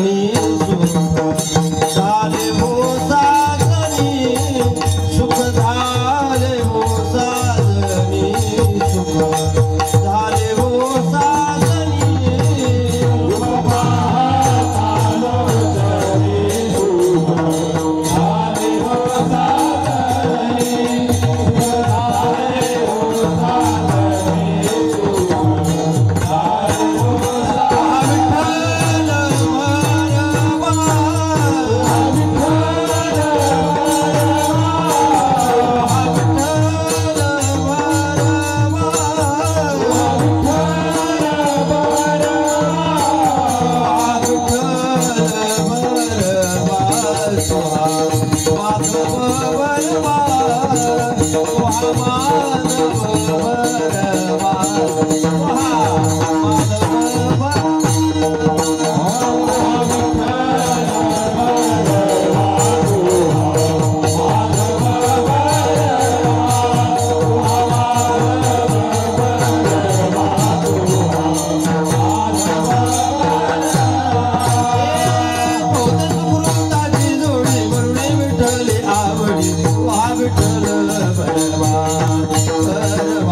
विठ्ठल भरवा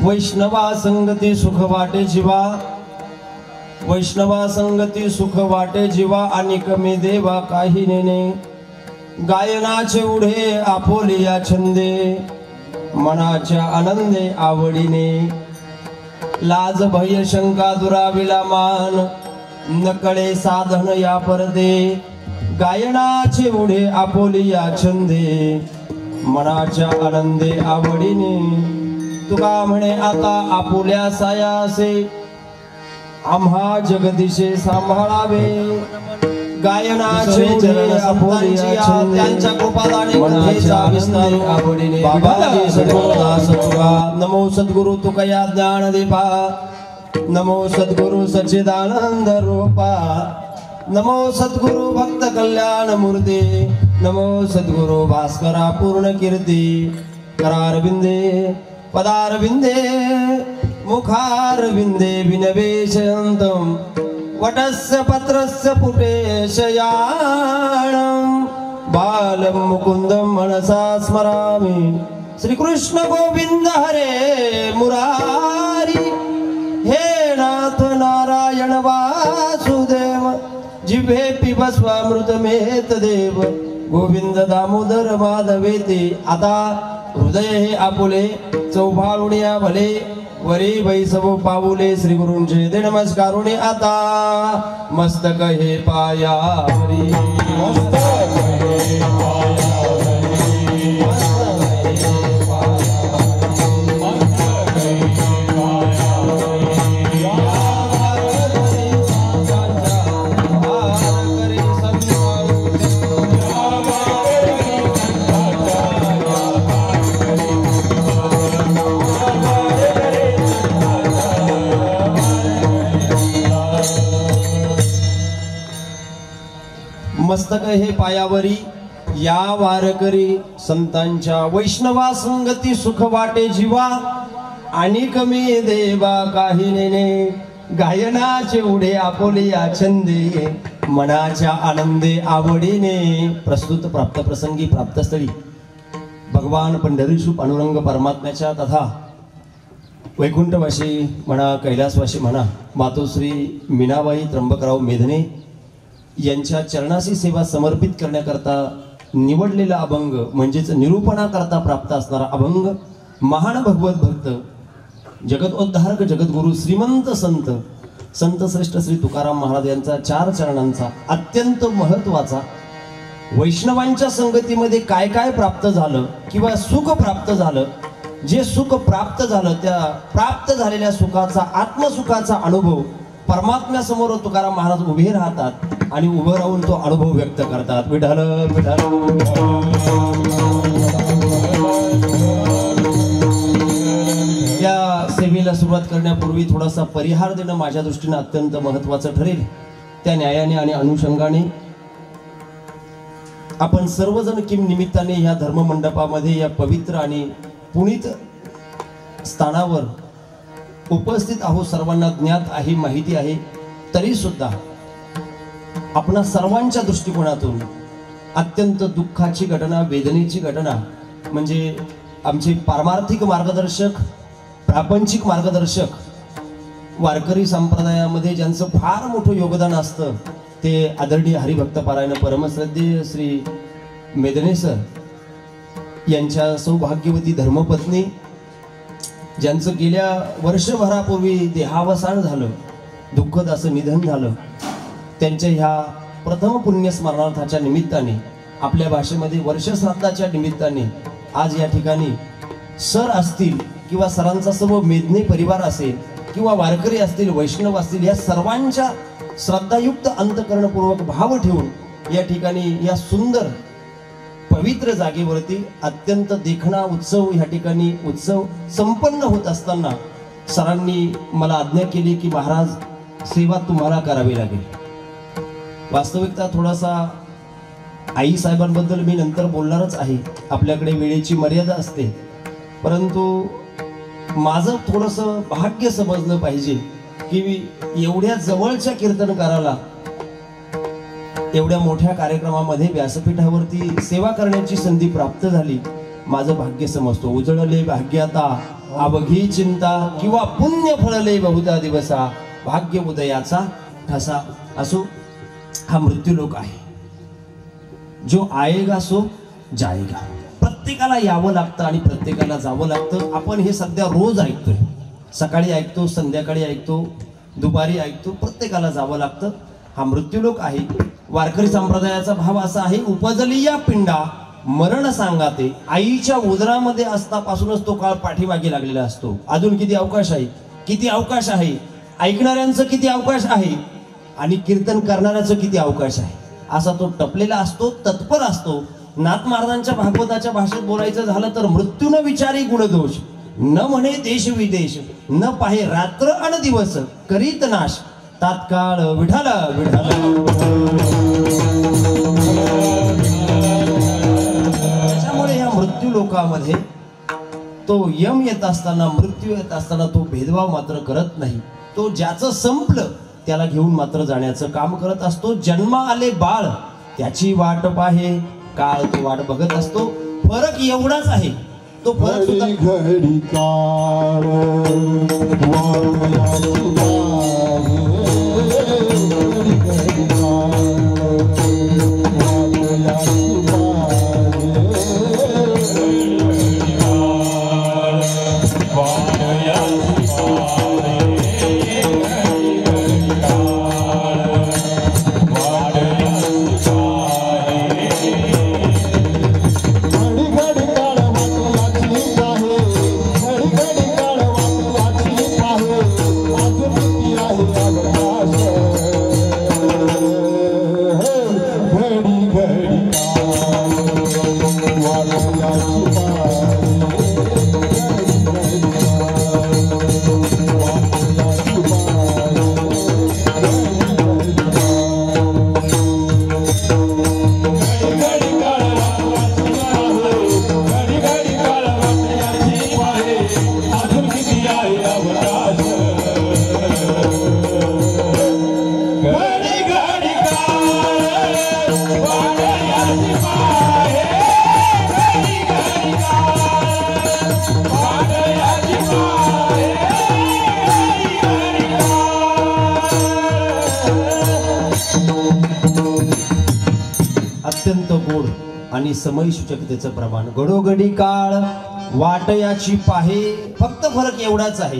वैष्णवा संगती सुख वाटे जीवा, वैष्णवा संगती सुख वाटे जीवा, आणि कमी देवा काही नेने। गायनाचे उढे आपोलिया छंदे, मनाच्या आनंदे आवडीने। लाज भय शंका दुराविला मान, नकळे साधन या परदे। गायनाचे उढे आपोलिया छंदे, मनाच्या आनंदे आवडीने। तुका म्हणे आता आपुल्या सायासे, आम्हा जगदीशे सांभाळावे। गायनाचे उढे आपोलिया छंदे, त्यांच्या कृपादाने मनाच्या आनंदे आवडीने। बाबाजी सद्गुरुदास तुका, नमो सद्गुरु तुकया ज्ञान दीपा, नमो सद्गुरु सच्चिदानंद रूपा, नमो सद्गुरु भक्त कल्याण मूर्ती, नमो सद्गुरु भास्करा पूर्ण कीर्ती। करारविंदे पदारविंदे मुखारविंदे विनवेशयन्तम्, वटस्य पत्रस्य पुटे शयानम्, बालं मुकुन्दं मनसा स्मरामि। श्री कृष्ण गोविंद हरे मुरारी, हे नाथ नारायण वासुदेव, जिभे पिबस्वामृतमेत देव। गोविंद दामोदर माधवेती। आता हृदय हे आपुले, चौभाळुण्या भले, वरी वैसव पाऊले। श्री गुरूंचे दे नमस्कारुणे आता, मस्तक हे पायावरी, मस्तक हे पायावरी, मस्तक हे पायावरी, या वारकरी संतांच्या। वैष्णवा संगती सुख वाटे जीवा, आणि कमी देवा काही नेने। गायनाचे उढे आपोलिया छंदे, मनाच्या आनंदे आवडीने। प्रस्तुत प्राप्त प्रसंगी प्राप्तस्थळी भगवान पंढरीशू पांडुरंग परमात्म्याच्या तथा वैकुंठवासी म्हणा, कैलासवासी म्हणा, मातोश्री मीनाबाई त्र्यंबकराव मेधने यांच्या चरणाशी सेवा समर्पित करण्याकरता निवडलेला अभंग, म्हणजेच निरूपणाकरता प्राप्त असणारा अभंग, महान भगवत भक्त, जगदोद्धारक जगद्गुरु श्रीमंत संत संत श्रेष्ठ श्री तुकाराम महाराज यांचा 4 चरणांचा अत्यंत महत्वाचा, वैष्णवांच्या संगतीमध्ये काय काय प्राप्त झालं किंवा सुख प्राप्त झालं, जे सुख प्राप्त झालं त्या प्राप्त झालेल्या सुखाचा, आत्मसुखाचा अनुभव परमात्म्यासमोर तुकाराम महाराज उभे राहतात आणि उभं राहून तो अनुभव व्यक्त करतात। विठ्ठल विठ्ठल। या सेवेला सुरुवात करण्यापूर्वी थोडासा परिहार देणं माझ्या दृष्टीने अत्यंत महत्त्वाचं ठरेल। त्या न्यायाने आणि अनुषंगाने आपण सर्वजण किम निमित्ताने या धर्ममंडपामध्ये, या पवित्र आणि पुनीत स्थानावर उपस्थित आहोत। सर्वांना ज्ञात आहे, माहिती आहे, तरी सुद्धा आपणा सर्वांच्या दृष्टिकोनातून अत्यंत दुःखाची घटना, वेदनेची घटना म्हणजे आमचे पारमार्थिक मार्गदर्शक, प्रापंचिक मार्गदर्शक, वारकरी संप्रदायामध्ये ज्यांचं फार मोठं योगदान असतं ते आदरणीय हरिभक्त पारायण परमश्रद्धेय श्री मेधने सर यांच्या सौभाग्यवती धर्मपत्नी, ज्यांचं गेल्या वर्षभरापूर्वी देहावसान झालं, दुःखद असं निधन झालं, त्यांच्या ह्या प्रथम पुण्यस्मरणार्थाच्या निमित्ताने, आपल्या भाषेमध्ये वर्षश्राद्धाच्या निमित्ताने आज या ठिकाणी सर असतील किंवा सरांचा सर्व मेधने परिवार असेल किंवा वारकरी असतील, वैष्णव असतील, या सर्वांच्या श्रद्धायुक्त अंतकरणपूर्वक भाव ठेवून या ठिकाणी या सुंदर पवित्र जागेवरती अत्यंत देखणा उत्सव, ह्या ठिकाणी उत्सव संपन्न होत असताना सरांनी मला आज्ञा केली की महाराज सेवा तुम्हाला करावी लागेल। वास्तविकता थोडासा आई साहेबांबद्दल मी नंतर बोलणारच आहे, आपल्याकडे वेळेची मर्यादा असते, परंतु माझं थोडंसं भाग्य समजलं पाहिजे की एवढ्या जवळच्या कीर्तनकाराला एवढ्या मोठ्या कार्यक्रमामध्ये व्यासपीठावरती सेवा करण्याची संधी प्राप्त झाली। माझं भाग्य समजतो। उजळले भाग्य आता अवघी चिंता किंवा पुण्य फळले बहुधा दिवसा भाग्य उदयाचा ठसा असो. हा मृत्यूलोक आहे. जो आएगा सो जाएगा. प्रत्येकाला यावं लागतं आणि प्रत्येकाला जावं लागतं. आपण हे सध्या रोज ऐकतोय, सकाळी ऐकतो, संध्याकाळी ऐकतो, दुपारी ऐकतो. प्रत्येकाला जावं लागतं. हा मृत्यूलोक आहे. वारकरी संप्रदायाचा भाव असा आहे, उपजली या पिंडा मरण सांगाते. आईच्या उदरामध्ये असतापासूनच तो काळ पाठीमागे लागलेला असतो. अजून किती अवकाश आहे, किती अवकाश आहे, ऐकणाऱ्यांचं किती अवकाश आहे आणि कीर्तन करणाऱ्याचं किती अवकाश आहे. असा तो टपलेला असतो, तत्पर असतो. नाथ महाराजांच्या भागवताच्या भाषेत बोलायचं झालं तर मृत्यू न विचारी गुणदोष, न म्हणे देश विदेश, न पाहे रात्र अन दिवस, करीत नाश तात्काळ विठाल विठाल. त्याच्यामुळे या मृत्यू लोकामध्ये तो यम येत असताना, मृत्यू येत असताना तो भेदभाव मात्र करत नाही. तो ज्याचं संपलं त्याला घेऊन मात्र जाण्याचं काम करत असतो. जन्म आले बाळ त्याची वाट पाहे, काळ तो वाट बघत असतो. फरक एवढाच आहे, तो फरक सुद्धा घडी काळ अत्यंत गोड आणि समय सूचकतेचं प्रमाण. घडोघडी काळ वाट याची पाहे. फक्त फरक एवढाच आहे,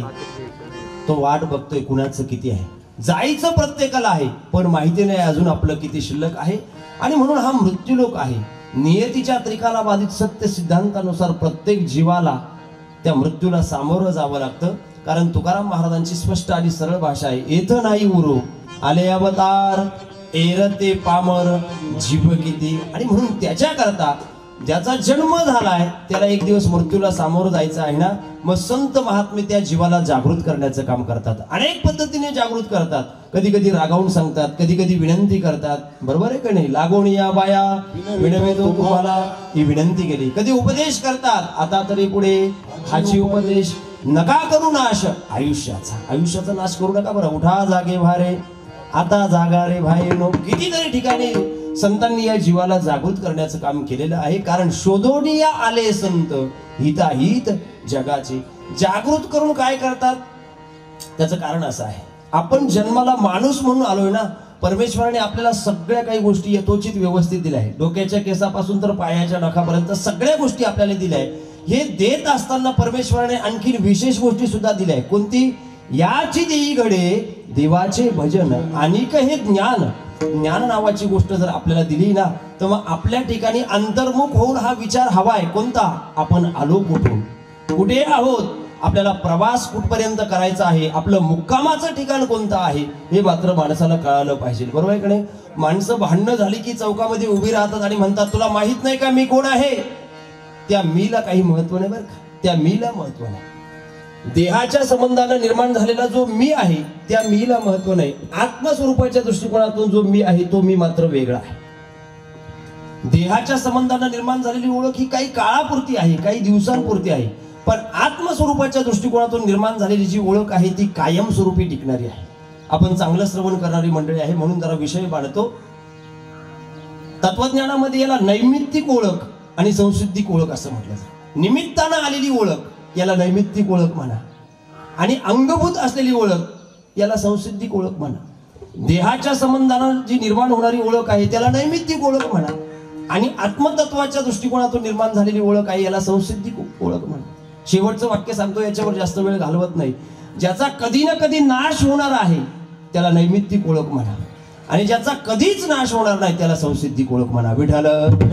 तो वाट बघतोय कुणाचं किती आहे. जायचं प्रत्येकाला आहे, पण माहिती नाही अजून आपलं किती शिल्लक आहे. आणि म्हणून हा मृत्यूलोक आहे. नियतीच्या त्रिकाला बाधित सत्य सिद्धांतानुसार प्रत्येक जीवाला त्या मृत्यूला सामोरं जावं लागतं. कारण तुकाराम महाराजांची स्पष्ट आणि सरळ भाषा आहे, येथ नाही उरो आले अवतार, एरते पामर जीव किती. आणि म्हणून त्याच्याकरता ज्याचा जन्म झालाय त्याला एक दिवस मृत्यूला सामोरं जायचं आहे ना. मग संत महात्मे त्या जीवाला जागृत करण्याचं काम करतात. अनेक पद्धतीने जागृत करतात. कधी कधी रागावून सांगतात, कधी कधी विनंती करतात. बरोबर आहे का नाही. लागून या बाया विनवेतो तुम्हाला, ही विनंती केली. कधी उपदेश करतात, आता तरी पुढे हाची उपदेश, नका करू नाश आयुष्याचा. आयुष्याचा नाश करू नका बरं. उठा जागे भारे आता जागा रे भाई नो. कितीतरी ठिकाणी संतांनी या जीवाला जागृत करण्याचं काम केलेलं आहे. कारण शोधोनिया आले संत हिताहित जगाचे. जागृत करून काय करतात, त्याचं कारण असं आहे, आपण जन्माला माणूस म्हणून आलोय ना. परमेश्वराने आपल्याला सगळ्या काही गोष्टी यथोचित व्यवस्थित दिल्या आहे. डोक्याच्या केसापासून तर पायाच्या नखापर्यंत सगळ्या गोष्टी आपल्याला दिल्या आहे. हे देत असताना परमेश्वराने आणखी विशेष गोष्टी सुद्धा दिल्या आहे. कोणती? याची देई घडे देवाचे भजन अनिक हे ज्ञान. ज्ञान नावाची गोष्ट जर आपल्याला दिली ना, तर मग आपल्या ठिकाणी अंतर्मुख होऊन हा विचार हवा आहे. कोणता? आपण आलो कुठून, कुठे आहोत, आपल्याला प्रवास कुठपर्यंत करायचा आहे, आपलं मुक्कामाचं ठिकाण कोणतं आहे, हे मात्र माणसाला कळालं पाहिजे. बरोबर आहे का नाही. माणसं भांडणं झाली की चौकामध्ये उभी राहतात आणि म्हणतात, तुला माहित नाही का मी कोण आहे. त्या मीला काही महत्व नाही बरं का. त्या मीला महत्व नाही. देहाच्या संबंधाने निर्माण झालेला जो मी आहे त्या मीला महत्व नाही. आत्मस्वरूपाच्या दृष्टिकोनातून जो मी आहे तो मी मात्र वेगळा आहे. देहाच्या संबंधाने निर्माण झालेली ओळख ही काही काळापुरती आहे, काही दिवसांपुरती आहे. पण आत्मस्वरूपाच्या दृष्टिकोनातून निर्माण झालेली जी ओळख आहे ती कायमस्वरूपी टिकणारी आहे. आपण चांगलं श्रवण करणारी मंडळी आहे म्हणून जरा विषय बाळगतो. तत्वज्ञानामध्ये याला नैमित्तिक ओळख आणि संसिद्धिक ओळख असं म्हटलं जातं. निमित्तानं आलेली ओळख याला नैमित्तिक ओळख म्हणा, आणि अंगभूत असलेली ओळख याला सांस्कृतिक ओळख म्हणा. देहाच्या संबंधानं जी निर्माण होणारी ओळख आहे त्याला नैमित्तिक ओळख म्हणा, आणि आत्मतत्वाच्या दृष्टिकोनातून निर्माण झालेली ओळख आहे याला सांस्कृतिक ओळख म्हणा. शेवटचं वाक्य सांगतो, याच्यावर जास्त वेळ घालवत नाही. ज्याचा कधी ना कधी नाश होणार आहे त्याला नैमित्तिक ओळख म्हणा, आणि ज्याचा कधीच नाश होणार नाही त्याला सांस्कृतिक ओळख म्हणा. विठ्ठल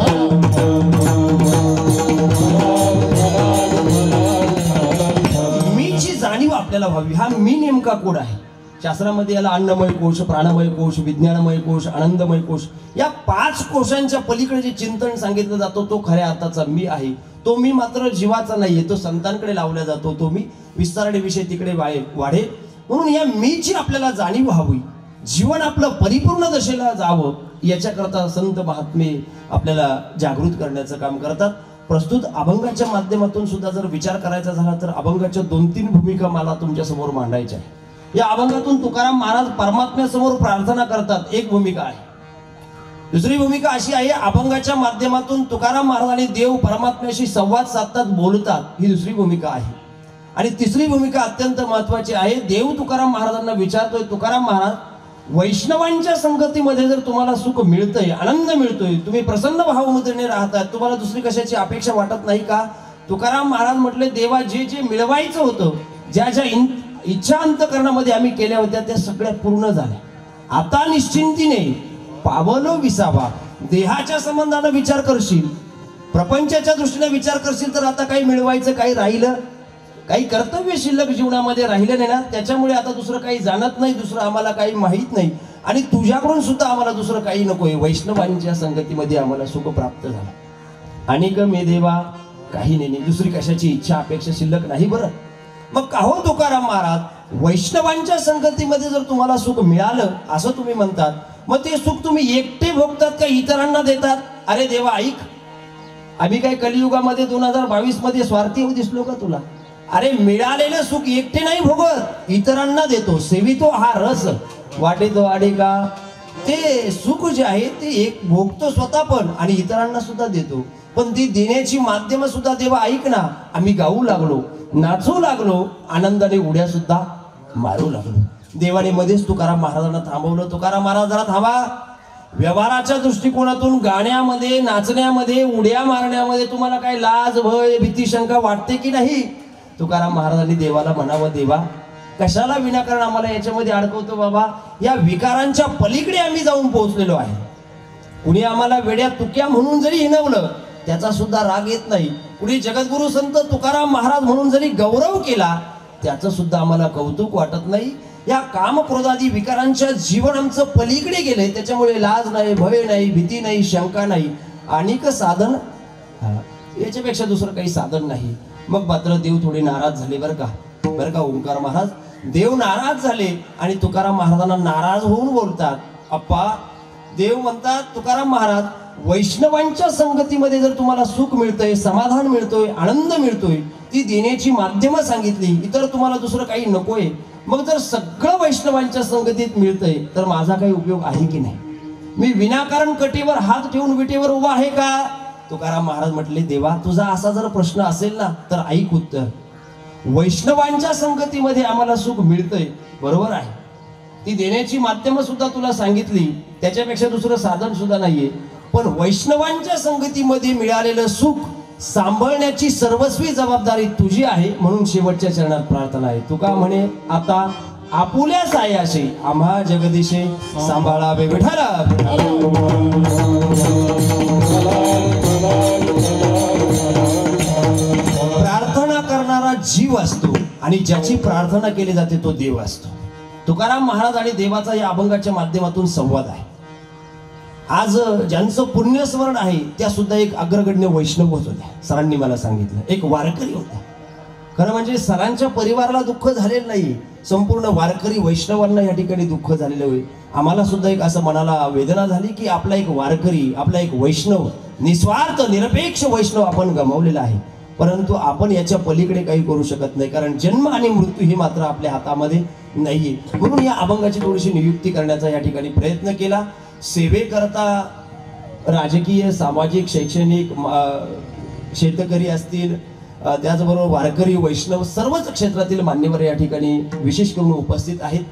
मीची जाणीव आपल्याला व्हावी. हा मी नेमका कोण आहे? शास्त्रामध्ये याला अन्नमय कोश, प्राणमय कोश, विज्ञानमय कोश, आनंदमय कोश, या 5 कोशांच्या पलीकडे जे चिंतन सांगितलं जातो तो खऱ्या अर्थाचा मी आहे. तो मी मात्र जीवाचा नाहीये, तो संतांकडे लावला जातो. तो मी विस्तारणे विषय तिकडे वाढे. म्हणून या मीची आपल्याला जाणीव व्हावी, जीवन आपलं परिपूर्ण दशेला जावं, याच्याकरता संत महात्मे आपल्याला जागृत करण्याचं काम करतात. प्रस्तुत अभंगाच्या माध्यमातून सुद्धा जर विचार करायचा झाला तर अभंगाच्या 2-3 भूमिका मला तुमच्या समोर मांडायच्या आहे. या अभंगातून तुकाराम महाराज परमात्म्यासमोर प्रार्थना करतात, एक भूमिका आहे. दुसरी भूमिका अशी आहे, अभंगाच्या माध्यमातून तुकाराम महाराजांनी देव परमात्म्याशी संवाद साधतात, बोलतात, ही दुसरी भूमिका आहे. आणि तिसरी भूमिका अत्यंत महत्वाची आहे. देव तुकाराम महाराजांना विचारतोय, तुकाराम महाराज, वैष्णवांच्या संगतीमध्ये जर तुम्हाला सुख मिळतंय, आनंद मिळतोय, तुम्ही प्रसन्न भावमुद्रेने राहतात, तुम्हाला दुसरी कशाची अपेक्षा वाटत नाही का? तुकाराम महाराज म्हटले, देवा, जे जे मिळवायचं होतं, ज्या ज्या इच्छा अंतकरणामध्ये आम्ही केल्या होत्या त्या सगळ्या पूर्ण झाल्या. आता निश्चिंतीने पावलो विसावा. देहाच्या संबंधाने विचार करशील, प्रपंचाच्या दृष्टीने विचार करशील तर आता काही मिळवायचं काही राहिलं, काही कर्तव्य शिल्लक जीवनामध्ये राहिलं नाही ना. त्याच्यामुळे आता दुसरं काही जाणत नाही, दुसरं आम्हाला काही माहीत नाही, आणि तुझ्याकडून सुद्धा आम्हाला दुसरं काही नकोय. वैष्णवांच्या संगतीमध्ये आम्हाला सुख प्राप्त झालं. आणि ग मे देवा, काही नाही, दुसरी कशाची इच्छा अपेक्षा शिल्लक नाही. बरं, मग का हो तुकाराम महाराज, वैष्णवांच्या संगतीमध्ये जर तुम्हाला सुख मिळालं असं तुम्ही म्हणतात, मग ते सुख तुम्ही एकटे भोगतात का इतरांना देतात? अरे देवा ऐक, आम्ही काय कलियुगामध्ये 2022 मध्ये स्वार्थी दिसलो का तुला? अरे मिळालेलं सुख एकटे नाही भोगत, इतरांना देतो. सेवितो हा रस वाटेतो आडे का. ते सुख जे आहे ते एक भोगतो स्वतः पण, आणि इतरांना सुद्धा देतो. पण ती देण्याची माध्यम सुद्धा देवा ऐक ना, आम्ही गाऊ लागलो, नाचू लागलो, आनंदाने उड्या सुद्धा मारू लागलो. देवाने मध्येच तुकाराम महाराजांना थांबवलं. तुकाराम महाराज जरा थांबा. व्यवहाराच्या दृष्टिकोनातून गाण्यामध्ये, नाचण्यामध्ये, उड्या मारण्यामध्ये तुम्हाला काय लाज, भय, भीती, शंका वाटते की नाही? तुकाराम महाराजांनी देवाला म्हणावं, देवा, कशाला विनाकारण आम्हाला याच्यामध्ये अडकवतो बाबा? या विकारांच्या पलीकडे आम्ही जाऊन पोहोचलेलो आहे. कुणी आम्हाला वेड्या तुक्या म्हणून जरी हिणवलं त्याचा सुद्धा राग येत नाही. कुणी जगद्गुरु संत तुकाराम महाराज म्हणून जरी गौरव केला त्याचं सुद्धा आम्हाला कौतुक वाटत नाही. या काम क्रोधादी विकारांच्या जीवन आमचं पलीकडे गेलंय, त्याच्यामुळे लाज नाही, भय नाही, भीती नाही, शंका नाही, अनेक साधन, याच्यापेक्षा दुसरं काही साधन नाही. मग मात्र देव थोडे नाराज झाले बरं का ओंकार महाराज. देव नाराज झाले आणि तुकाराम महाराजांना नाराज होऊन बोलतात. अप्पा, देव म्हणतात, तुकाराम महाराज, वैष्णवांच्या संगतीमध्ये जर तुम्हाला सुख मिळतंय, समाधान मिळतोय, आनंद मिळतोय, ती देण्याची माध्यमं सांगितली, इतर तुम्हाला दुसरं काही नकोय. मग जर सगळं वैष्णवांच्या संगतीत मिळतंय तर माझा काही उपयोग आहे की नाही? मी विनाकारण कटेवर हात ठेवून विटेवर उभा आहे का? तुकाराम महाराज म्हटले, देवा, तुझा असा जर प्रश्न असेल ना तर ऐक उत्तर. वैष्णवांच्या संगतीमध्ये आम्हाला सुख मिळतंय, बरोबर आहे, ती देण्याची माध्यमं सुद्धा तुला सांगितली, त्याच्यापेक्षा दुसरं साधन सुद्धा नाहीये. पण वैष्णवांच्या संगतीमध्ये मिळालेलं सुख सांभाळण्याची सर्वस्वी जबाबदारी तुझी आहे. म्हणून शेवटच्या चरणात प्रार्थना आहे. तुका म्हणे, आता आपुल्या सायाशी आम्हा जगदीशे सांभाळावे विठ्ठला. प्रार्थना करणारा जीव असतो आणि ज्याची प्रार्थना केली जाते तो देव असतो. तुकाराम महाराज आणि देवाचा या अभंगाच्या माध्यमातून संवाद आहे. आज ज्यांचं पुण्यस्मरण आहे त्या सुद्धा एक अग्रगण्य वैष्णव होत्या. सरांनी मला सांगितलं, एक वारकरी होता. खरं म्हणजे सरांच्या परिवाराला दुःख झालेलं नाही, संपूर्ण वारकरी वैष्णवांना या ठिकाणी दुःख झालेलं होईल. आम्हाला सुद्धा एक असं मनाला वेदना झाली की आपला एक वारकरी, आपला एक वैष्णव, निस्वार्थ निरपेक्ष वैष्णव आपण गमावलेला आहे. परंतु आपण याच्या पलीकडे काही करू शकत नाही, कारण जन्म आणि मृत्यू ही मात्र आपल्या हातामध्ये नाहीये. म्हणून या अभंगाची थोडीशी नियुक्ती करण्याचा या ठिकाणी प्रयत्न केला. सेवेकरता राजकीय, सामाजिक, शैक्षणिक, शेतकरी असतील, त्याचबरोबर वारकरी वैष्णव सर्वच क्षेत्रातील मान्यवर या ठिकाणी विशेष करून उपस्थित आहेत.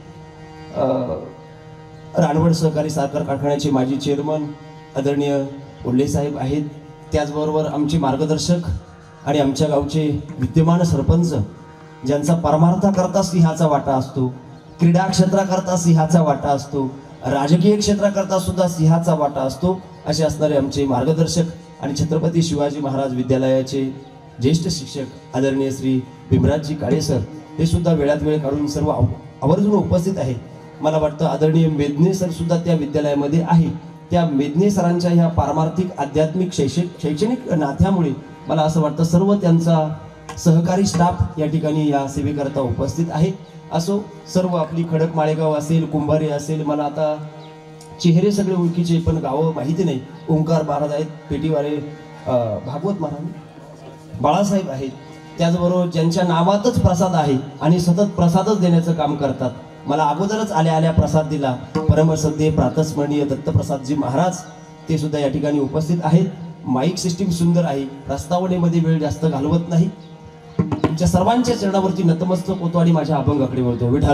रानवड सहकारी साखर कारखान्याचे माजी चेअरमन आदरणीय उल्ले साहेब आहेत. त्याचबरोबर आमचे मार्गदर्शक आणि आमच्या गावचे विद्यमान सरपंच ज्यांचा परमार्थाकरता सिंहाचा वाटा असतो, क्रीडा क्षेत्राकरता सिंहाचा वाटा असतो, राजकीय क्षेत्राकरता सुद्धा सिंहाचा वाटा असतो, असे असणारे आमचे मार्गदर्शक आणि छत्रपती शिवाजी महाराज विद्यालयाचे ज्येष्ठ शिक्षक आदरणीय श्री भीमराजजी काळे सर हे सुद्धा वेळात वेळ काढून सर्व आवर्जून उपस्थित आहेत. मला वाटतं आदरणीय मेदने सर सुद्धा त्या विद्यालयामध्ये आहे. त्या मेदने सरांच्या ह्या पारमार्थिक आध्यात्मिक शैक्षणिक नात्यामुळे मला असं वाटतं सर्व त्यांचा सहकारी स्टाफ या ठिकाणी या सेवेकरता उपस्थित आहे. असो, सर्व आपली खडक माळेगाव असेल, कुंभारे असेल, मला आता चेहरे सगळे ओळखीचे पण गावं माहिती नाही. ओंकार महाराज आहेत, पेटीवाले भागवत महाराज, बाळासाहेब आहेत. त्याचबरोबर ज्यांच्या नावातच प्रसाद आहे आणि सतत प्रसादच देण्याचं काम करतात. मला अगोदरच आल्या आल्या प्रसाद दिला परमसद्य प्रातस्मरणीय दत्तप्रसादजी महाराज, ते सुद्धा या ठिकाणी उपस्थित आहेत. माईक सिस्टीम सुंदर आहे, प्रस्तावनेमध्ये वेळ जास्त घालवत नाही. तुमच्या सर्वांच्या चरणावरती नतमस्तक होतो आणि माझ्या अभंगाकडे वळतो. विठाल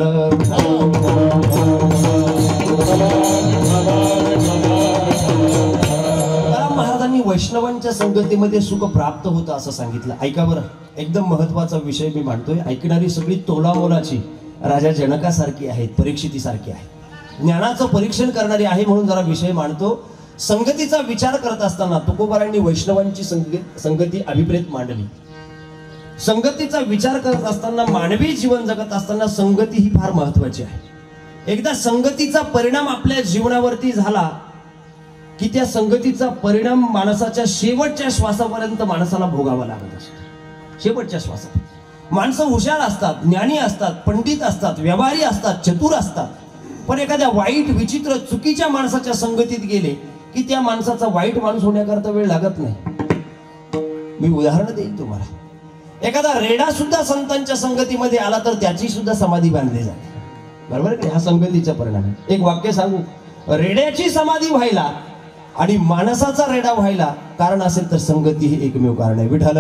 महाराजांनी वैष्णवांच्या संगतीमध्ये सुख प्राप्त होतं असं सांगितलं. ऐका बरं, एकदम महत्वाचा विषय मी मांडतोय. ऐकणारी सगळी तोलामोलाची राजा जनकासारखी आहेत, परीक्षितीसारखी आहे, ज्ञानाचं परीक्षण करणारी आहे. म्हणून जरा विषय मांडतो. संगतीचा विचार करत असताना तुकोबारांनी वैष्णवांची संगती अभिप्रेत मांडली. संगतीचा विचार करत असताना, मानवी जीवन जगत असताना संगती ही फार महत्वाची आहे. एकदा संगतीचा परिणाम आपल्या जीवनावरती झाला की त्या संगतीचा परिणाम माणसाच्या शेवटच्या श्वासापर्यंत माणसाला भोगावा लागत असतो. शेवटच्या श्वासात माणसं हुशार असतात, ज्ञानी असतात, पंडित असतात, व्यवहारी असतात, चतुर असतात, पण एखाद्या वाईट विचित्र चुकीच्या माणसाच्या संगतीत गेले की त्या माणसाचा वाईट माणूस होण्याकरता वेळ लागत नाही. मी उदाहरण देईन तुम्हाला. एखादा रेडा सुद्धा संतांच्या संगतीमध्ये आला तर त्याची सुद्धा समाधी बांधली जाते. बरोबर आहे? हा संगतीचा परिणाम आहे. एक वाक्य सांगू, रेड्याची समाधी व्हायला आणि माणसाचा रेडा व्हायला कारण असेल तर संगती ही एकमेव कारण आहे. विठाल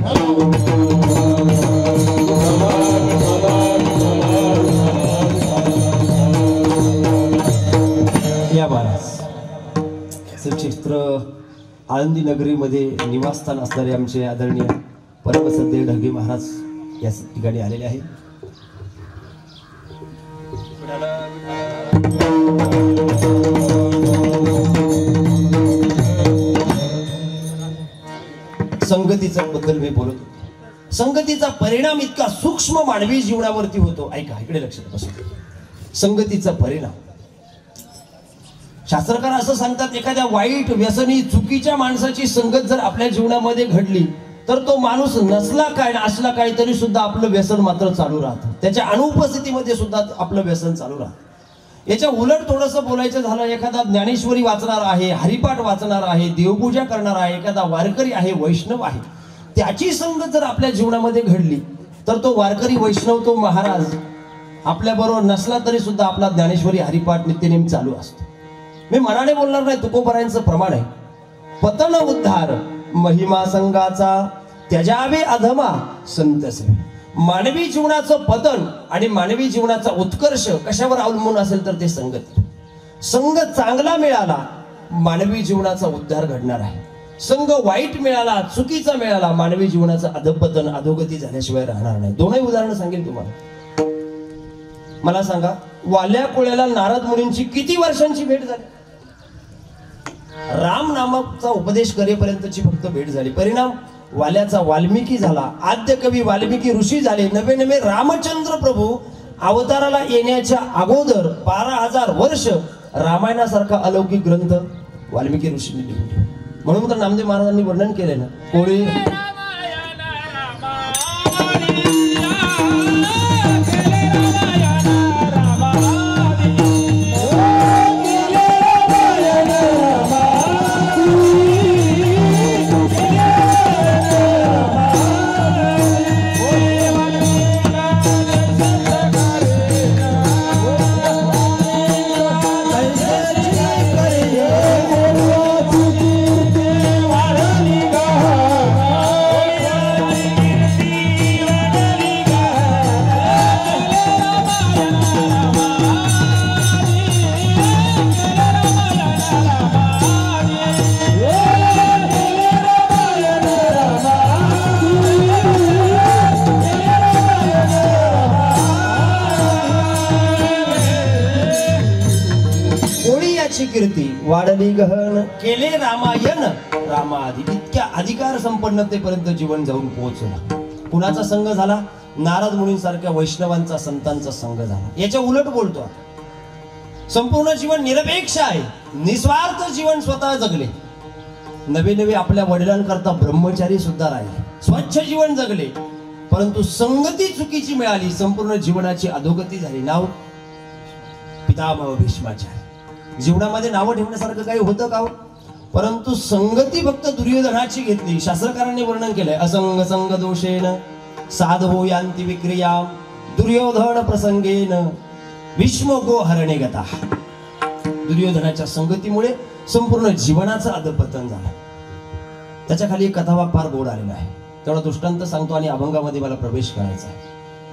या महाराज श्रीक्षेत्र आळंदी नगरीमध्ये निवासस्थान असणारे आमचे आदरणीय परमसद्य ढगे महाराज या ठिकाणी आलेले आहेत. संगतीचा बद्दल मी बोलत होतो. संगतीचा परिणाम इतका सूक्ष्म मानवी जीवनावरती होतो. ऐका, इकडे लक्ष द्या. संगतीचा परिणाम, शास्त्रकार असं सांगतात, एखाद्या वाईट व्यसनी चुकीच्या माणसाची संगत जर आपल्या जीवनामध्ये घडली तर तो माणूस नसला काय असला काय तरी सुद्धा आपलं व्यसन मात्र चालू राहतं. त्याच्या अनुपस्थितीमध्ये सुद्धा आपलं व्यसन चालू राहतं. याच्या उलट थोडंसं बोलायचं झालं, एखादा ज्ञानेश्वरी वाचणार आहे, हरिपाठ वाचणार आहे, देवपूजा करणार आहे, एखादा वारकरी आहे, वैष्णव आहे, त्याची संगत जर आपल्या जीवनामध्ये घडली तर तो वारकरी वैष्णव, तो महाराज आपल्याबरोबर नसला तरी सुद्धा आपला ज्ञानेश्वरी हरिपाठ नित्यनेम चालू असतो. मी मनाने बोलणार नाही, तुकोबारायांचं प्रमाण आहे. पतन उद्धार महिमा संघाचा त्याजावे अधमा संत सेवे. मानवी जीवनाचं पतन आणि मानवी जीवनाचा उत्कर्ष कशावर अवलंबून असेल तर ते संगती. संघ चांगला मिळाला मानवी जीवनाचा उद्धार घडणार आहे. संघ वाईट मिळाला, चुकीचा मिळाला, मानवी जीवनाचं अधपतन अधोगती झाल्याशिवाय राहणार नाही. दोनही उदाहरणं सांगेल तुम्हाला. मला सांगा, वाल्या कोळ्याला नारद मुनींची किती वर्षांची भेट झाली? राम नामाचा उपदेश करेपर्यंतची फक्त भेट झाली. परिणाम, वाल्याचा वाल्मिकी झाला, आद्य कवी वाल्मिकी ऋषी झाले. नवे नवे रामचंद्र प्रभू अवताराला येण्याच्या अगोदर 12,000 वर्ष रामायणासारखा अलौकिक ग्रंथ वाल्मिकी ऋषींनी लिहिला. म्हणून तर नामदेव महाराजांनी वर्णन केले ना, कोळी कीर्ती वाढली गहन केले रामायण रामादी इतक्या अधिकार संपन्नतेपर्यंत जीवन जाऊन पोहोचलं. कुणाचा संघ झाला? नारद मुनींसारख्या वैष्णवांचा संतांचा संघ झाला. याच्या उलट बोलतो, संपूर्ण जीवन निरपेक्ष आहे, निस्वार्थ जीवन स्वतः जगले. नवे नवे आपल्या वडिलांकरता ब्रह्मचारी सुद्धा राहिले, स्वच्छ जीवन जगले. परंतु संगती चुकीची मिळाली, संपूर्ण जीवनाची अधोगती झाली. नाव पितामह भीष्माचार्य. जीवनामध्ये नावं ठेवण्यासारखं काही होतं का? परंतु संगती फक्त दुर्योधनाची घेतली. शास्त्रकारांनी वर्णन केलंय, असंग संग दोषेन साधवो यांती विक्रियाम दुर्योधन प्रसंगेन भीष्म गो हरणे गता. दुर्योधनाच्या संगतीमुळे संपूर्ण जीवनाचं अधपतन झालं. त्याच्या खाली एक कथाभाग फार गोड आलेला आहे, तेवढा दृष्टांत सांगतो आणि अभंगामध्ये मला प्रवेश करायचा आहे.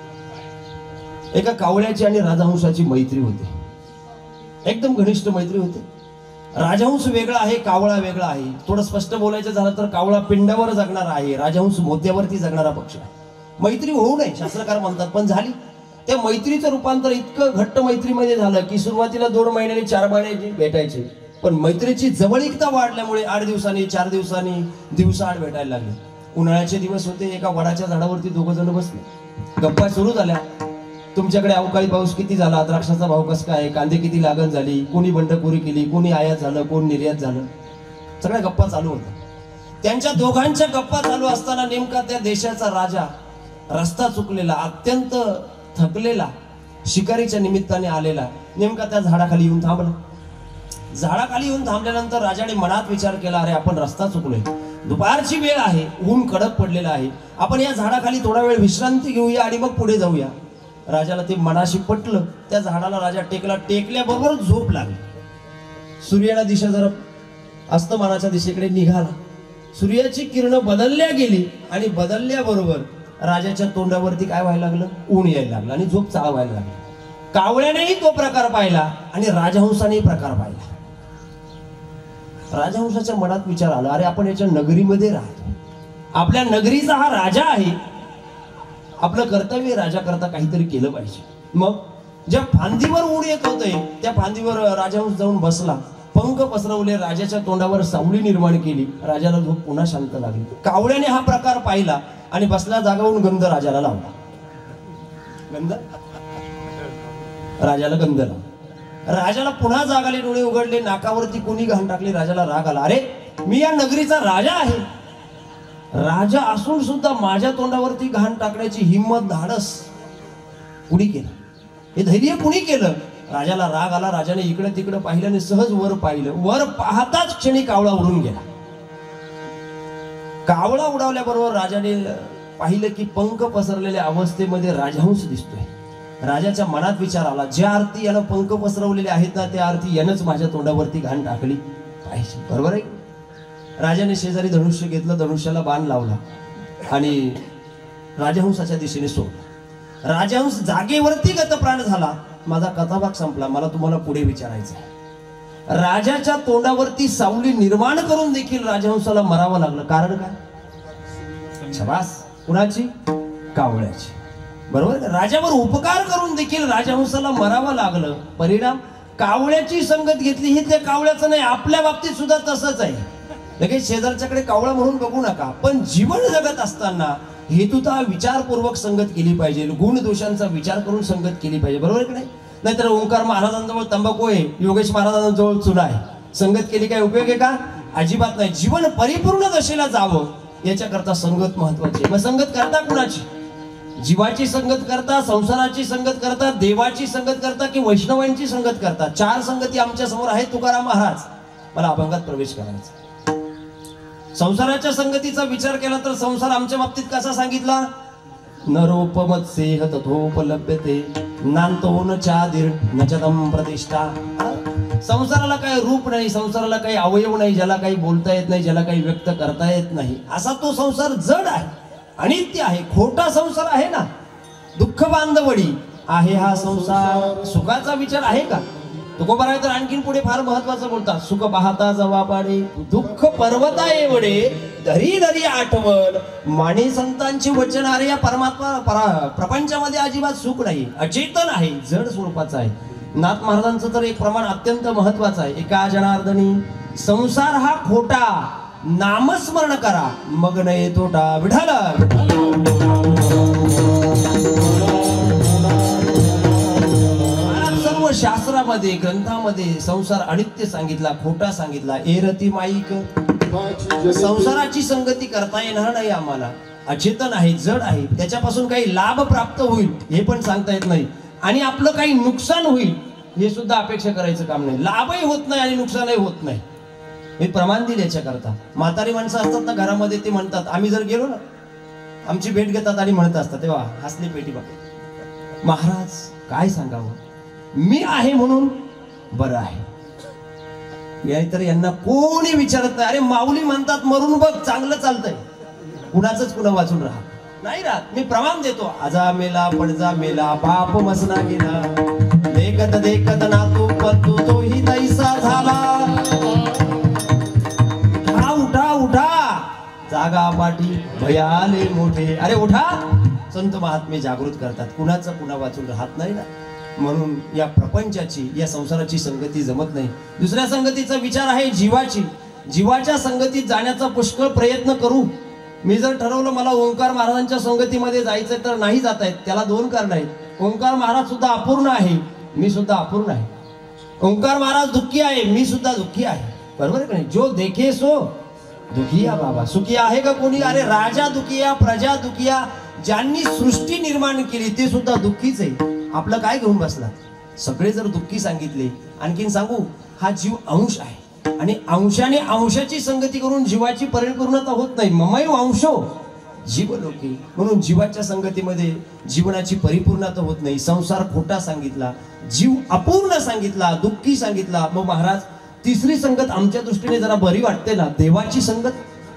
एका कावळ्याची आणि राजहंसाची मैत्री होती, एकदम घनिष्ठ मैत्री होती. राजहंस वेगळा आहे, कावळा वेगळा आहे. थोडं स्पष्ट बोलायचं झालं तर कावळा पिंडावर जगणारा आहे, राजहंस मोत्यावरती जगणारा पक्ष आहे. मैत्री होऊ नये शास्त्रकार म्हणतात, पण झाली. त्या मैत्रीचं रूपांतर इतकं घट्ट मैत्रीमध्ये झालं की सुरुवातीला 2 महिन्यांनी 4 महिन्यांनी भेटायचे, पण मैत्रीची जवळीकता वाढल्यामुळे 8 दिवसांनी 4 दिवसांनी दिवसाआड भेटायला लागले. उन्हाळ्याचे दिवस होते, एका वडाच्या झाडावरती 2 जण बसले, गप्पा सुरू झाल्या. तुमच्याकडे अवकाळी पाऊस किती झाला, द्राक्षाचा भाव कसा काय, कांदे किती लागण झाली, कोणी बंडखोरी केली, कोणी आयात झालं, कोण निर्यात झालं, सगळ्या गप्पा चालू होत्या. त्यांच्या दोघांच्या गप्पा चालू असताना नेमका त्या देशाचा राजा रस्ता चुकलेला, अत्यंत थकलेला, शिकारीच्या निमित्ताने आलेला, नेमका त्या झाडाखाली येऊन थांबला. झाडाखाली येऊन थांबल्यानंतर राजाने मनात विचार केला, अरे आपण रस्ता चुकलोय, दुपारची वेळ आहे, ऊन कडक पडलेला आहे, आपण या झाडाखाली थोडा वेळ विश्रांती घेऊया आणि मग पुढे जाऊया. राजाला ते मनाशी पटलं. त्या झाडाला राजा टेकला, टेकल्याबरोबर झोप लागली. सूर्याला दिशा जरा अस्तमानाच्या दिशेकडे निघाला. सूर्याची किरण बदलल्या गेली आणि बदलल्याबरोबर राजाच्या तोंडावरती काय व्हायला लागलं, ऊन यायला लागलं आणि झोप चाळवायला लागली. कावळ्यानेही तो प्रकार पाहिला आणि राजहंसानेही प्रकार पाहिला. राजहंसाच्या मनात विचार आला, अरे आपण याच्या नगरीमध्ये राहतो, आपल्या नगरीचा हा राजा आहे, आपलं कर्तव्य राजा करता काहीतरी केलं पाहिजे. मग ज्या फांदीवर ऊन येत होते त्या फांदीवर राजहंस जाऊन बसला, पंख पसरवले, राजाच्या तोंडावर सावली निर्माण केली. राजाला झोप पुन्हा शांत लागली. कावळ्याने हा प्रकार पाहिला आणि बसल्या जागावरून गंध राजाला लावला. गंध राजाला गंध लावला. राजाला पुन्हा जागाले, डोळे उघडले, नाकावरती कोणी घाण टाकली. राजाला राग आला, अरे मी या नगरीचा राजा आहे, राजा असून सुद्धा माझ्या तोंडावरती घाण टाकण्याची हिंमत, धाडस कुणी केलं, हे धैर्य कुणी केलं? राजाला राग आला. राजाने इकडे तिकडे पाहिलं आणि सहज वर पाहिलं. वर पाहताच क्षणी कावळा उडून गेला. कावळा उडावल्याबरोबर राजाने पाहिलं की पंख पसरलेल्या अवस्थेमध्ये राजहंस दिसतोय. राजाच्या मनात विचार आला, ज्या अर्थी यानं पंख पसरवलेले आहेत ना, त्या अर्थी यानंच माझ्या तोंडावरती घाण टाकली पाहिजे. बरोबर आहे. राजाने शेजारी धनुष्य घेतलं, धनुष्याला बाण लावला आणि राजहंसाच्या दिशेने सोडला. राजहंस जागेवरती गतप्राण झाला. माझा कथाभाग संपला. मला तुम्हाला पुढे विचारायचं आहे, राजाच्या तोंडावरती सावली निर्माण करून देखील राजहंसाला मरावं लागलं. कारण काय? शबास. कुणाची? कावळ्याची. बरोबर. राजावर उपकार करून देखील राजहंसाला मरावं लागलं. परिणाम, कावळ्याची संगत घेतली. हे त्या कावळ्याचं नाही, आपल्या बाबतीत सुद्धा तसंच आहे. लगेच शेजारच्याकडे कावळा म्हणून बघू नका, पण जीवन जगत असताना हेतुता विचारपूर्वक संगत केली पाहिजे, गुण दोषांचा विचार करून संगत केली पाहिजे. बरोबर की नाही? नाहीतर ओंकार महाराजांजवळ तंबाखू आहे, योगेश महाराजांजवळ चुना आहे, संगत केली काय उपयोग आहे का? अजिबात नाही. जीवन परिपूर्ण दशेला जावं याच्याकरता संगत महत्वाची. मग संगत करता कुणाची? जीवाची संगत करता, संसाराची संगत करता, देवाची संगत करता की वैष्णवांची संगत करता? 4 संगती आमच्या समोर आहेत. तुकाराम महाराज, मला अभंगात प्रवेश करायचा. संसाराच्या संगतीचा विचार केला तर संसार आमच्या बाबतीत कसा सांगितला? नरोपमत्सेह तथोपलभ्यते नांतो न चादिर न चदम प्रतिष्ठा. संसाराला काही रूप नाही, संसाराला काही अवयव नाही, ज्याला काही बोलता येत नाही, ज्याला काही व्यक्त करता येत नाही, असा तो संसार जड आहे, अनित्य आहे, खोटा संसार आहे ना. दुःख बांधवडी आहे हा संसार. सुखाचा विचार आहे का? तुकोबा तर आणखीन पुढे फार महत्वाचं बोलतात, सुख पाहता जवा पाडे दुःख पर्वता एवढे धरी धरी आठवण. माने संतांची वचन, अरे या परमात्मा प्रपंचामध्ये अजिबात सुख नाही, अचेतन आहे, जड स्वरूपाचं आहे. नाथ महाराजांचं तर एक प्रमाण अत्यंत महत्वाचं आहे. एका जनार्दनी संसार हा खोटा, नामस्मरण करा मग नये तोटा. विठ्ठल सर्व शास्त्रामध्ये ग्रंथामध्ये संसार अनित्य सांगितला, खोटा सांगितला. एरती माईक संसाराची संगती करता येणार नाही आम्हाला. अचेतन आहे, जड आहे, त्याच्यापासून काही लाभ प्राप्त होईल हे पण सांगता येत नाही, आणि आपलं काही नुकसान होईल हे सुद्धा अपेक्षा करायचं काम नाही. लाभही होत नाही आणि नुकसानही होत नाही. मी प्रमाण दिले याच्याकरता. म्हातारी माणसं असतात ना घरामध्ये, ते म्हणतात, आम्ही जर गेलो ना आमची भेट घेतात आणि म्हणत असतात तेव्हा हसली पेटी बघा, महाराज काय सांगावं, मी आहे म्हणून बरं आहे. तर यांना कोणी विचारत नाही. अरे माऊली म्हणतात मरून बघ चांगलं चालतंय, कुणाचंच कुणा वाचून राहा नाही राहत. मी प्रमाण देतो. आजा मेला पडजा मेला बाप मसना गेला, देखत देखत नातू पतू तोही तैसा झाला. उठा उठा जागा पाठी भयाले मोठे. अरे उठा. संत महात्मे जागृत करतात. कुणाचं कुणा वाचून राहत नाही ना. म्हणून या प्रपंचाची, या संसाराची संगती जमत नाही. दुसऱ्या संगतीचा विचार आहे जीवाची. जीवाच्या संगतीत जाण्याचा पुष्कळ प्रयत्न करू. मी जर ठरवलं मला ओंकार महाराजांच्या संगतीमध्ये जायचं तर नाही जाता येत. त्याला दोन कारण आहेत. ओंकार महाराज सुद्धा अपूर्ण आहे, मी सुद्धा अपूर्ण आहे. ओंकार महाराज दुःखी आहे, मी सुद्धा दुःखी आहे. बरोबर का नाही. जो देखे सो दुखिया बाबा. सुखी आहे का कोणी? अरे राजा दुखिया, प्रजा दुखिया. ज्यांनी सृष्टी निर्माण केली ते सुद्धा दुःखीच आहे. आपलं काय घेऊन बसला? सगळे जर दुःखी सांगितले, आणखीन सांगू, हा जीव अंश आहे आणि अंशाने अंशाची संगती करून जीवाची परिपूर्णता होत नाही. ममय अंशो जीव लोके. म्हणून जीवाच्या संगतीमध्ये जीवनाची परिपूर्णता होत नाही. संसार खोटा सांगितला, जीव अपूर्ण सांगितला, दुःखी सांगितला. मग महाराज तिसरी संगत आमच्या दृष्टीने जरा बरी वाटते ना, देवाची संगत.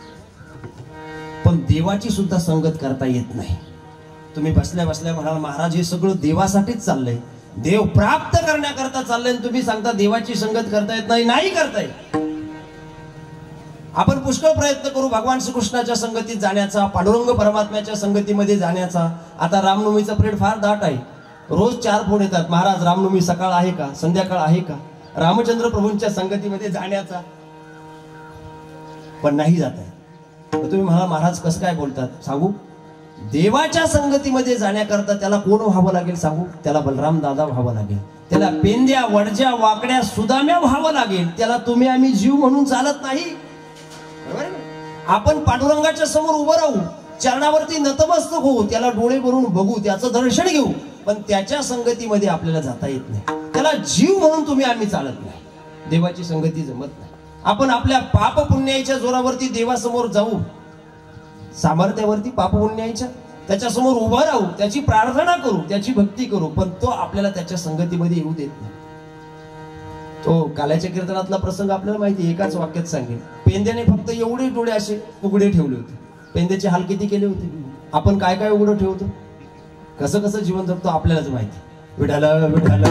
पण देवाची सुद्धा संगत करता येत नाही. तुम्ही बसल्या बसल्या म्हणाल महाराज हे सगळं देवासाठीच चाललंय, देव प्राप्त करण्याकरता चाललंय, तुम्ही सांगता देवाची संगत करता येत नाही. नाही करता येत. आपण पुष्कळ प्रयत्न करू भगवान श्रीकृष्णाच्या संगतीत जाण्याचा, पांडुरंग परमात्म्याच्या संगतीमध्ये जाण्याचा. आता रामनवमीचा पिरियड फार दाट आहे. रोज 4 फोन येतात, महाराज रामनवमी सकाळ आहे का, संध्याकाळ आहे का, रामचंद्र प्रभूंच्या संगतीमध्ये जाण्याचा. पण नाही जात आहे. तुम्ही म्हणा महाराज कसं काय बोलतात? सांगू, देवाच्या संगतीमध्ये जाण्याकरता त्याला कोण व्हावं लागेल सांगू? त्याला बलराम दादा व्हावं लागेल. त्याला पेंद्या वडज्या वाकड्या सुदाम्या व्हावं लागेल. त्याला तुम्ही आम्ही जीव म्हणून चालत नाही. आपण पांडुरंगाच्या समोर उभं राहू, चरणावरती नतमस्तक होऊ, त्याला डोळे भरून बघू, त्याचं दर्शन घेऊ, पण त्याच्या संगतीमध्ये आपल्याला जाता येत नाही. त्याला जीव म्हणून तुम्ही आम्ही चालत नाही. देवाची संगती जमत नाही. आपण आपल्या पाप पुण्याच्या जोरावरती देवासमोर जाऊ, सामर्थ्यावरती पाप पुण्याच्या त्याच्यासमोर उभं राहू, त्याची प्रार्थना करू, त्याची भक्ती करू, पण तो आपल्याला त्याच्या संगतीमध्ये येऊ देत नाही. तो काल्याच्या कीर्तनातला प्रसंग आपल्याला माहिती, एकाच वाक्यात सांगेल. पेंद्याने फक्त एवढे डोळे असे उघडे ठेवले होते. पेंद्याचे हाल किती केले होते. आपण काय काय उघडं ठेवतो, कसं कसं जीवन जगतो आपल्यालाच माहिती. विठाला विठाला.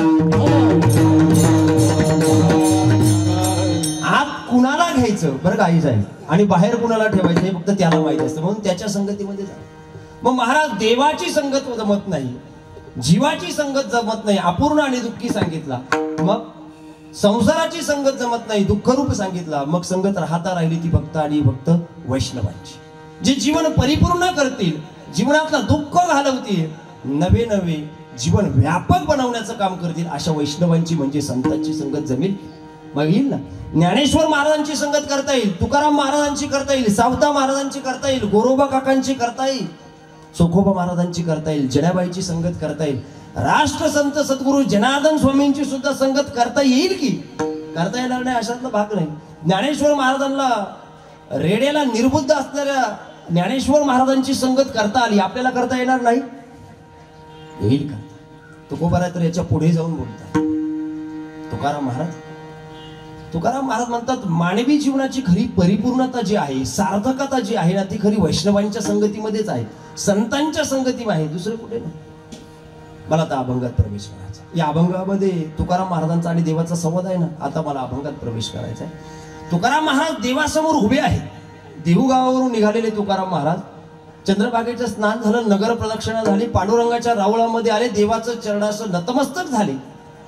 आत कुणाला घ्यायचं बरं का आई जाईल, आणि बाहेर कुणाला ठेवायचं हे फक्त त्याला माहिती असतं. म्हणून त्याच्या संगतीमध्ये जा. मग महाराज देवाची संगत जमत नाही, जीवाची संगत जमत नाही, अपूर्ण आणि दुःखी सांगितला. मग संसाराची संगत जमत नाही, दुःखरूप सांगितला. मग संगत राहता राहिली ती भक्त आणि भक्त वैष्णवांची, जे जीवन परिपूर्ण करतील, जीवनातला दुःख घालवतील, नवे नवे जीवन व्यापक बनवण्याचं काम करतील. अशा वैष्णवांची म्हणजे संतांची संगत जमेल. मग येईल ना. ज्ञानेश्वर महाराजांची संगत करता येईल, तुकाराम महाराजांची करता येईल, सावता महाराजांची करता येईल, गोरोबा काकांची करता येईल, सोखोबा महाराजांची करता येईल, जनाबाईची संगत करता येईल, राष्ट्रसंत सद्गुरू जनार्दन स्वामींची सुद्धा संगत करता येईल की करता येणार नाही अशातला भाग नाही. ज्ञानेश्वर महाराजांना रेड्याला निर्बुद्ध असणाऱ्या ज्ञानेश्वर महाराजांची संगत करता आली, आपल्याला करता येणार नाही. येईल का? तुकोबा तर याच्या पुढे जाऊन बोलतात. तुकाराम महाराज म्हणतात मानवी जीवनाची खरी परिपूर्णता जी आहे, सार्थकता जी आहे ना, ती खरी वैष्णवांच्या संगतीमध्येच आहे, संतांच्या संगतीमध्ये आहे, दुसरे कुठे नाही. मला आता अभंगात प्रवेश करायचा. या अभंगामध्ये तुकाराम महाराजांचा आणि देवाचा संवाद आहे ना. आता मला अभंगात प्रवेश करायचा आहे. तुकाराम महाराज देवासमोर उभे आहेत. देहू गावावरून निघालेले तुकाराम महाराज चंद्रभागेचं स्नान झालं, नगर प्रदक्षिणा झाली, पांडुरंगाच्या रावळामध्ये आले, देवाचं चरणाचं नतमस्तक झाले.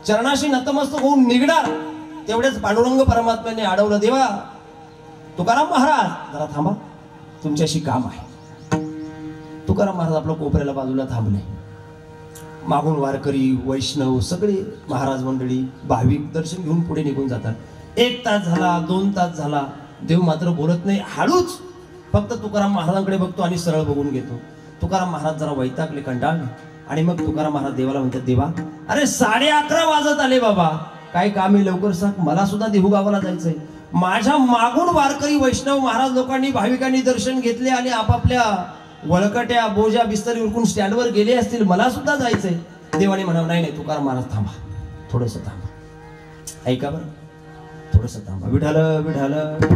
चरणाशी नतमस्तक होऊन निघणार तेवढेच पांडुरंग परमात्म्याने अडवलं, देवा तुकाराम महाराज जरा थांबा, तुमच्याशी काम आहे. तुकाराम महाराज आपलं कोपऱ्याला बाजूला थांबले. मागून वारकरी वैष्णव सगळे महाराज मंडळी भाविक दर्शन घेऊन पुढे निघून जातात. 1 तास झाला, 2 तास झाला, देव मात्र बोलत नाही. हळूच फक्त तुकाराम महाराजांकडे बघतो आणि सरळ बघून घेतो. तुकाराम महाराज जरा वैतागले, कंटाळले आणि मग तुकाराम महाराज देवाला म्हणतात, देवा अरे 11:30 वाजत आले बाबा, काय काम आहे लवकर सांग, मला सुद्धा देहू गावाला जायचंय. माझ्या मागून वारकरी वैष्णव महाराज लोकांनी भाविकांनी दर्शन घेतले आणि आपापल्या वळकट्या बोजा बिस्तरी उरकून स्टँडवर गेले असतील, मला सुद्धा जायचंय. देवाने म्हणावं, नाही नाही तुकाराम महाराज थांबा, थोडंसं थांबा, ऐका बरं, थोडंसं थांबा. विठाल विठाल.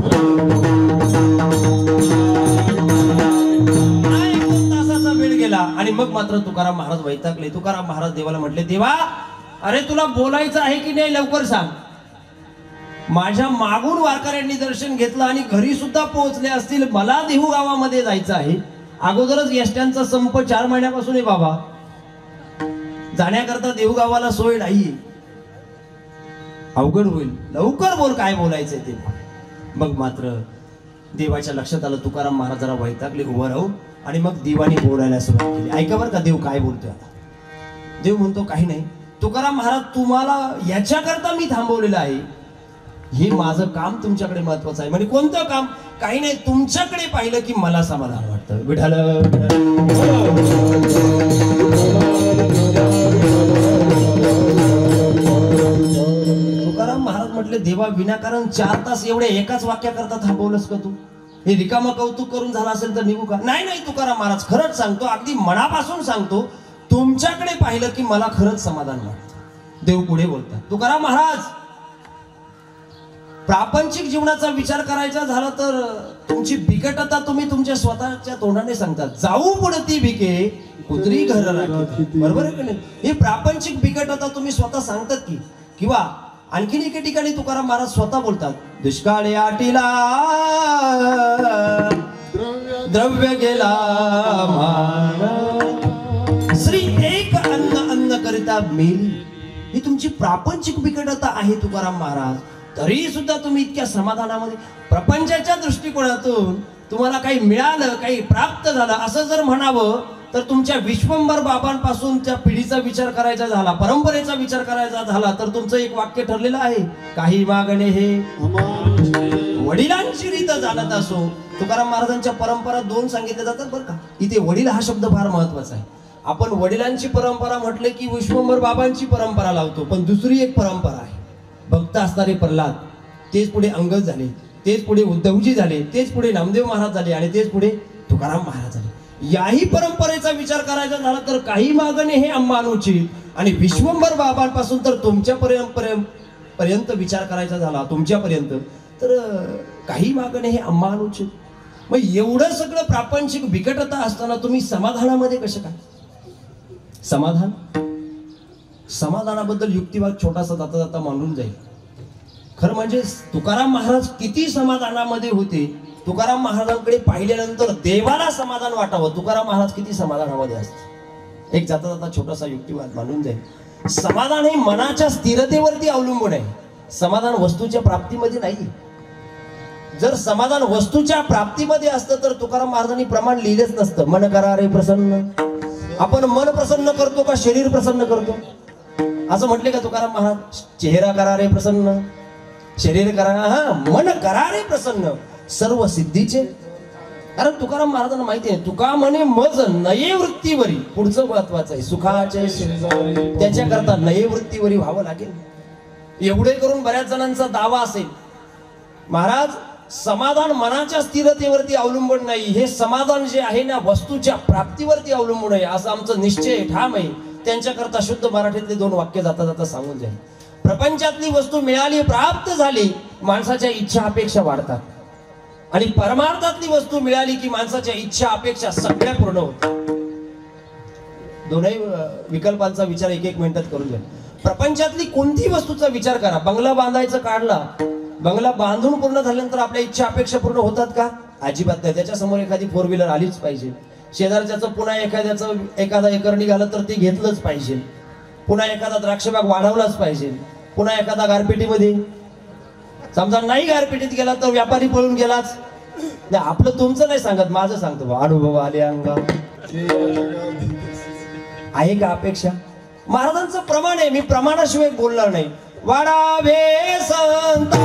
1 तासाचा वेळ गेला आणि मग मात्र तुकाराम महाराज वैतागले. तुकाराम महाराज देवाला म्हटले, देवा अरे तुला बोलायचं आहे की नाही लवकर सांग. माझ्या मागून वारकऱ्यांनी दर्शन घेतलं आणि घरी सुद्धा पोहोचले असतील, मला देहू गावामध्ये जायचं आहे. अगोदरच एसट्यांचा संप 4 महिन्यापासून आहे बाबा, जाण्याकरता देहू गावाला सोय नाही, अवघड होईल, लवकर बोल काय बोलायचंय ते. मग मात्र देवाच्या लक्षात आलं. तुकाराम महाराज जरा वैतागले उभं राहून आणि मग देवाने बोलायला सुरुवात केली. ऐका बरं का देव काय बोलतोय आता. देव म्हणतो, काही नाही तुकाराम महाराज, तुम्हाला याच्याकरता मी थांबवलेलं आहे, हे माझं काम तुमच्याकडे महत्वाचं आहे. म्हणजे कोणतं काम? काही नाही, तुमच्याकडे पाहिलं की मला समाधान वाटतं. विठाल. तुकाराम महाराज म्हटले, देवा विनाकारण 4 तास एवढे एकाच वाक्याकरता थांबवलंस का तू? हे रिकामं कौतुक करून झालं असेल तर निघू का? नाही नाही तुकाराम महाराज, खरंच सांगतो, अगदी मनापासून सांगतो, तुमच्याकडे पाहिलं की मला खरंच समाधान वाटतं. देव पुढे बोलतात, तुकाराम महाराज प्रापंचिक जीवनाचा विचार करायचा झाला तर तुमची बिकटता तुम्ही तुमच्या स्वतःच्या तोंडाने सांगतात. जाऊ पडती भिके कुत्री घर राखी. बरोबर आहे की नाही? ही प्रापंचिक बिकटता तुम्ही स्वतः सांगतात की. किंवा आणखीन एके ठिकाणी तुकाराम महाराज स्वतः बोलतात, दुष्काळी आटीला द्रव्य गेला मान, श्री एक अन्न अन्न करिता मेली. ही तुमची प्रापंचिक बिकटता आहे तुकाराम महाराज. तरी सुद्धा तुम्ही इतक्या समाधानामध्ये, प्रपंचाच्या दृष्टिकोनातून तुम्हाला काही मिळालं, काही प्राप्त झालं असं जर म्हणावं तर तुमच्या विश्वंभर बाबांपासून त्या पिढीचा विचार करायचा झाला, परंपरेचा विचार करायचा झाला तर तुमचं एक वाक्य ठरलेलं आहे, काही मागणे हे वडिलांची रीत जाणत असो. तुकाराम महाराजांच्या परंपरा 2 सांगितल्या जातात बरं का. इथे वडील हा शब्द फार महत्वाचा आहे. आपण वडिलांची परंपरा म्हटले की विश्वंभर बाबांची परंपरा लावतो, पण दुसरी एक परंपरा आहे. भक्त असणारे प्रल्हाद, तेच पुढे अंगद झाले, तेच पुढे उद्धवजी झाले, तेच पुढे नामदेव महाराज झाले आणि तेच पुढे तुकाराम महाराज झाले. याही परंपरेचा विचार करायचा झाला तर काही मागणे हे अनुचित, आणि विश्वंभर बाबांपासून तर तुमच्या पर्यंत विचार करायचा झाला, तुमच्यापर्यंत तर काही मागणे हे अनुचित. मग एवढं सगळं प्रापंचिक बिकटता असताना तुम्ही समाधानामध्ये कसं काय? समाधानाबद्दल युक्तिवाद छोटासा जाता जाता मांडून जाईल. खरं म्हणजे तुकाराम महाराज किती समाधानामध्ये होते. तुकाराम महाराजांकडे पाहिल्यानंतर देवाला समाधान वाटावं. तुकाराम महाराज किती समाधानामध्ये असते. एक जाता जाता छोटासा युक्तिवाद मांडून जाईल. समाधान हे मनाच्या स्थिरतेवरती अवलंबून आहे, समाधान वस्तूच्या प्राप्तीमध्ये नाही. जर समाधान वस्तूच्या प्राप्तीमध्ये असतं तर तुकाराम महाराजांनी प्रमाण लिहिलेच नसतं. मन करा रे प्रसन्न. आपण मन प्रसन्न करतो का शरीर प्रसन्न करतो? असं म्हटले का तुकाराम महाराज? चेहरा करा रे प्रसन्न, शरीर करा, हा मन करा रे प्रसन्न, सर्व सिद्धीचे. कारण तुकाराम महाराजांना माहिती आहे, तुका म्हणे मज नये वृत्तीवरी. पुढचं महत्वाचं आहे, सुखाचे त्याच्याकरता नये वृत्तीवरी व्हावं लागेल. एवढे करून बऱ्याच जणांचा दावा असेल, महाराज समाधान मनाच्या स्थिरतेवरती अवलंबून नाही, हे समाधान जे आहे ना वस्तूच्या प्राप्तीवरती अवलंबून आहे, असं आमचं निश्चय ठाम आहे. त्यांच्याकरता शुद्ध मराठीतले 2 वाक्य जाता जाता सांगून जाईल. प्रपंचातली वस्तू मिळाली, प्राप्त झाली, माणसाच्या इच्छा अपेक्षा वाढतात, आणि परमार्थातली वस्तू मिळाली की माणसाच्या इच्छा अपेक्षा सगळ्या पूर्ण होतात. दोनही विकल्पांचा विचार 1-1 मिनिटात करून घ्या. प्रपंचातली कोणती वस्तूचा विचार करा. बंगला बांधायचा काढला, बंगला बांधून पूर्ण झाल्यानंतर आपल्या इच्छा अपेक्षा पूर्ण होतात का? अजिबात नाही. त्याच्यासमोर एखादी 4 व्हीलर आलीच पाहिजे. शेजारच्याचं पुन्हा एखादा एकर निघालं तर ते घेतलंच पाहिजे. पुन्हा एखादा द्राक्षबाग वाढवलाच पाहिजे, पुन्हा एखादा गारपेटीमध्ये, समजा नाही गारपेटीत गेला तर व्यापारी पळून गेलाच. नाही, आपलं तुमचं नाही सांगत, माझं सांगतो. अनुभव आले अंगा आहे का अपेक्षा? महाराजांचं प्रमाण आहे, मी प्रमाणाशिवाय बोलणार नाही. वाढावे संता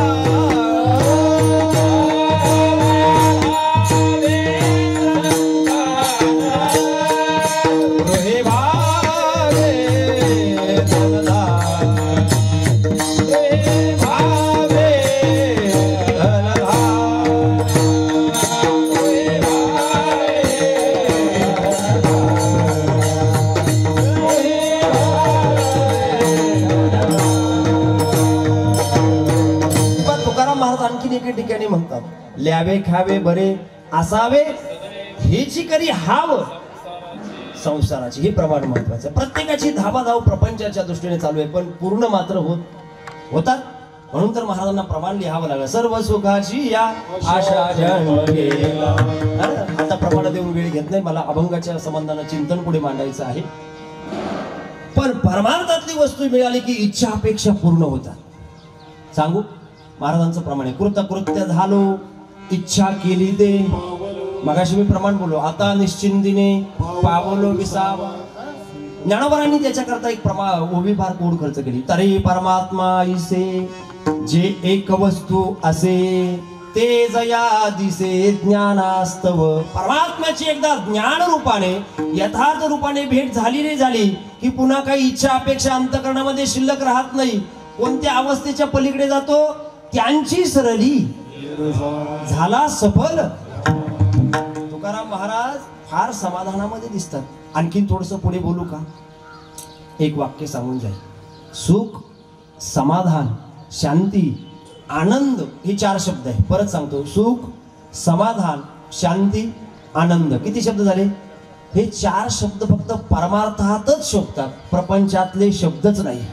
ठिकाणी म्हणतात, ल्यावे खावे बरे असावे हेची करी हाव संसाराची. हे प्रमाण महत्वाचं. प्रत्येकाची धावाधाव प्रपंचाच्या दृष्टीने चालू आहे, पण पूर्ण मात्र होतात. म्हणून तर महाराजांना प्रमाण लिहावं लागलं. सर्व सुखाची या आशा जन्मलेला. आता प्रमाण देऊन वेळ घेत नाही, मला अभंगाच्या संबंधानं चिंतन पुढे मांडायचं आहे. पण परमार्थातली वस्तू मिळाली की इच्छा अपेक्षा पूर्ण होतात. सांगू महाराजांचं प्रमाण आहे. कृतकृत्य झालो इच्छा केली दे. मगाशी मी प्रमाण बोललो, आता निश्चिंतीने पावलो विसावा. ज्ञानोबांनी त्याच्याकरता एक ओवी फार कोड खर्च केली. तरी परमात्मा इसे जे एक वस्तू असे ते जया दिसे ज्ञानास्तव. परमात्म्याची एकदा ज्ञान रूपाने यथार्थ रूपाने भेट झाली नाही झाली की पुन्हा काही इच्छा अपेक्षा अंतःकरणामध्ये शिल्लक राहत नाही. कोणत्या अवस्थेच्या पलीकडे जातो? त्यांची सरली झाला सफल. तुकाराम महाराज फार समाधानामध्ये दिसतात. आणखीन थोडस पुढे बोलू का? एक वाक्य सांगून जाईल. सुख, समाधान, शांती, आनंद हे 4 शब्द आहे. परत सांगतो, सुख, समाधान, शांती, आनंद. किती शब्द झाले? हे 4 शब्द फक्त परमार्थातच शोभतात, प्रपंचातले शब्दच नाही.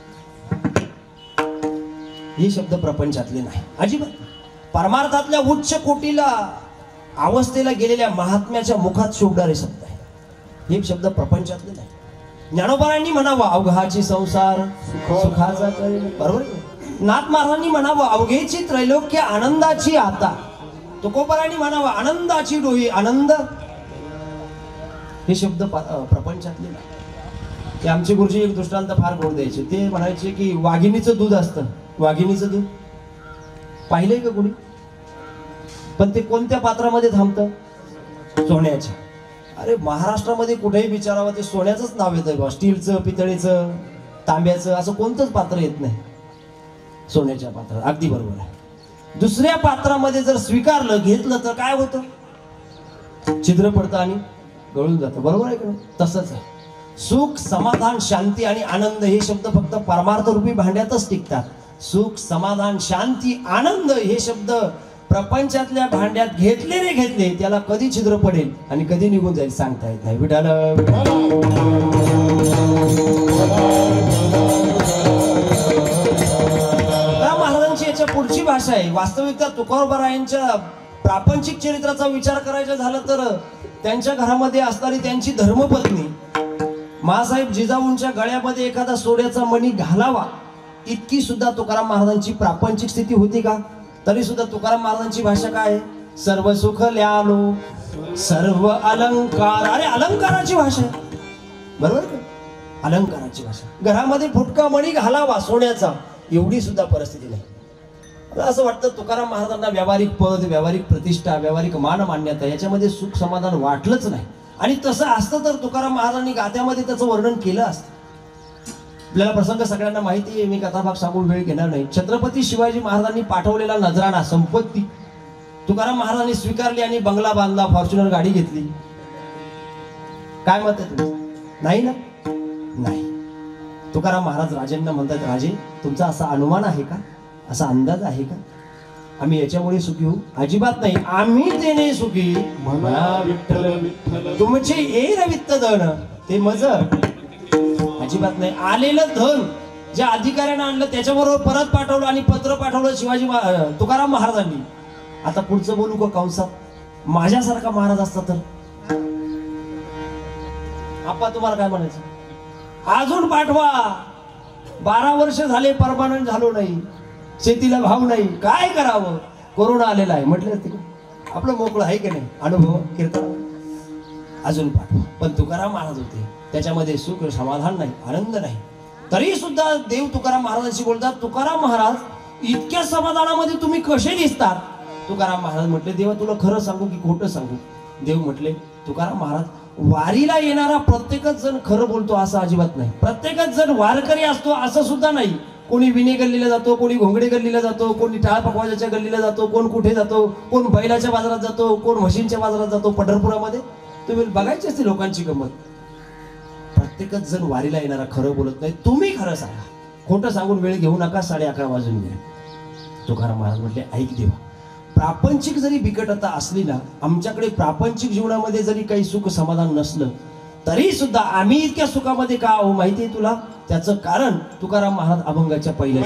हे शब्द प्रपंचातले नाही अजिबात. परमार्थातल्या उच्च कोटीला अवस्थेला गेलेल्या महात्म्याच्या मुखात शोभणारे शब्द आहे. हे शब्द प्रपंचातले नाही. ज्ञानोबांनी म्हणावं अवघाची संसार सुखाचा कळी. बरोबर. नाथ महाराजांनी म्हणावं अवघेची त्रैलोक्य आनंदाची आता. तुकोबांनी म्हणावं आनंदाची डोही आनंद. हे शब्द प्रपंचातले नाही. ते आमचे गुरुजी एक दृष्टांत फार गोड द्यायचे. ते म्हणायचे की वाघिणीचं दूध असतं. वाघिणीचं दूध पाहिलंय का कोणी? पण ते कोणत्या पात्रामध्ये थांबतं? सोन्याच्या. अरे महाराष्ट्रामध्ये कुठेही विचारावं ते सोन्याचंच नाव येतंय बा. स्टीलचं, पितळेचं, तांब्याचं असं कोणतंच पात्र येत नाही. सोन्याच्या पात्रात. अगदी बरोबर आहे. दुसऱ्या पात्रामध्ये जर स्वीकारलं घेतलं तर काय होतं? छिद्र पडतं आणि गळून जातं. बरोबर आहे का? तसंच आहे. सुख, समाधान, शांती आणि आनंद हे शब्द फक्त परमार्थरूपी भांड्यातच टिकतात. सुख, समाधान, शांती, आनंद हे शब्द प्रपंचातल्या भांड्यात घेतले रे घेतले त्याला कधी छिद्र पडेल आणि कधी निघून जाईल सांगता येत नाही. विठाल महाराजांची याच्या पुढची भाषा आहे. वास्तविकता तुकोबारायांच्या प्रापंचिक चरित्राचा विचार करायचा झाला तर त्यांच्या घरामध्ये असणारी त्यांची धर्मपत्नी मासाहेब जिजाऊंच्या गळ्यामध्ये एखादा सोन्याचा मणी घालावा इतकी सुद्धा तुकाराम महाराजांची प्रापंचिक स्थिती होती का? तरी सुद्धा तुकाराम महाराजांची भाषा काय आहे? सर्व सुख ल्यालो सर्व अलंकार. अरे अलंकाराची भाषा आहे. बरोबर का? अलंकाराची भाषा. घरामध्ये फुटका मणी घालावा सोन्याचा एवढी सुद्धा परिस्थिती नाही. असं वाटतं तुकाराम महाराजांना व्यावहारिक पद, व्यावहारिक प्रतिष्ठा, व्यावहारिक मान मान्यता याच्यामध्ये सुख समाधान वाटलंच नाही. आणि तसं असतं तर तुकाराम महाराजांनी गाथ्यामध्ये त्याचं वर्णन केलं असतं. आपल्याला प्रसंग सगळ्यांना माहिती आहे, मी कथाभाग सांगून वेळ घेणार नाही. छत्रपती शिवाजी महाराजांनी पाठवलेला नजराणा संपत्ती तुकाराम महाराजांनी स्वीकारली आणि बंगला बांधला, फॉर्च्युनर गाडी घेतली. काय मत आहे तुमचं? नाही ना? नाही. तुकाराम महाराज राजेंना म्हणतात, राजे तुमचा असा अनुमान आहे का, असा अंदाज आहे का आम्ही याच्यामुळे सुखी होऊ? अजिबात नाही. आम्ही तेने सुखी म्हणा विठ्ठल विठ्ठल तुमचे येर वित्त धन ते मज. अजिबात नाही. आलेलं धन ज्या अधिकाऱ्यानं आणलं त्याच्याबरोबर परत पाठवलं आणि पत्र पाठवलं शिवाजी तुकाराम महाराजांनी. आता पुढचं बोलू का कंसात? माझ्यासारखा महाराज असता तर. आपा तुम्हाला काय म्हणायचं? अजून पाठवा. 12 वर्ष झाले परमानंट झालो नाही, शेतीला भाव नाही, काय करावं, कोरोना आलेला आहे म्हटलं ते आपलं मोकळं आहे की नाही, अनुभव कीर्तन अजून पाठवा. पण तुकाराम महाराज होते, त्याच्यामध्ये सुख समाधान नाही, आनंद नाही. तरी सुद्धा देव तुकाराम महाराजांशी बोलतात, तुकाराम महाराज इतक्या समाधानामध्ये तुम्ही कसे दिसतात. तुकाराम महाराज म्हटले, देवा तुला खरं सांगू की खोटं सांगू. देव म्हटले, तुकाराम महाराज वारीला येणारा प्रत्येकच जण खरं बोलतो असं अजिबात नाही. प्रत्येकच जण वारकरी असतो असं सुद्धा नाही. कोणी विणे गल्लीला जातो, कोणी घोंगडे गल्लीला जातो, कोणी टाळ पकवाजाच्या गल्लीला जातो, कोण कुठे जातो, कोण बैलाच्या बाजारात जातो, कोण म्हशींच्या बाजारात जातो. पंढरपुरामध्ये तुम्ही बघायची असते लोकांची गंमत. प्रत्येकच जण वारीला येणारा खरं बोलत नाही. तुम्ही खरं सांगा, खोटं सांगून वेळ घेऊ नका. 11:30 वाजून गेले. तुकाराम महाराज म्हटले, ऐक देवा, प्रापंचिक जरी बिकटता असली ना, आमच्याकडे प्रापंचिक जीवनामध्ये जरी काही सुख समाधान नसलं तरी सुद्धा आम्ही इतक्या सुखामध्ये का आहो माहितीये तुला? त्याचं कारण तुकाराम महाराज अभंगाच्या पहिल्या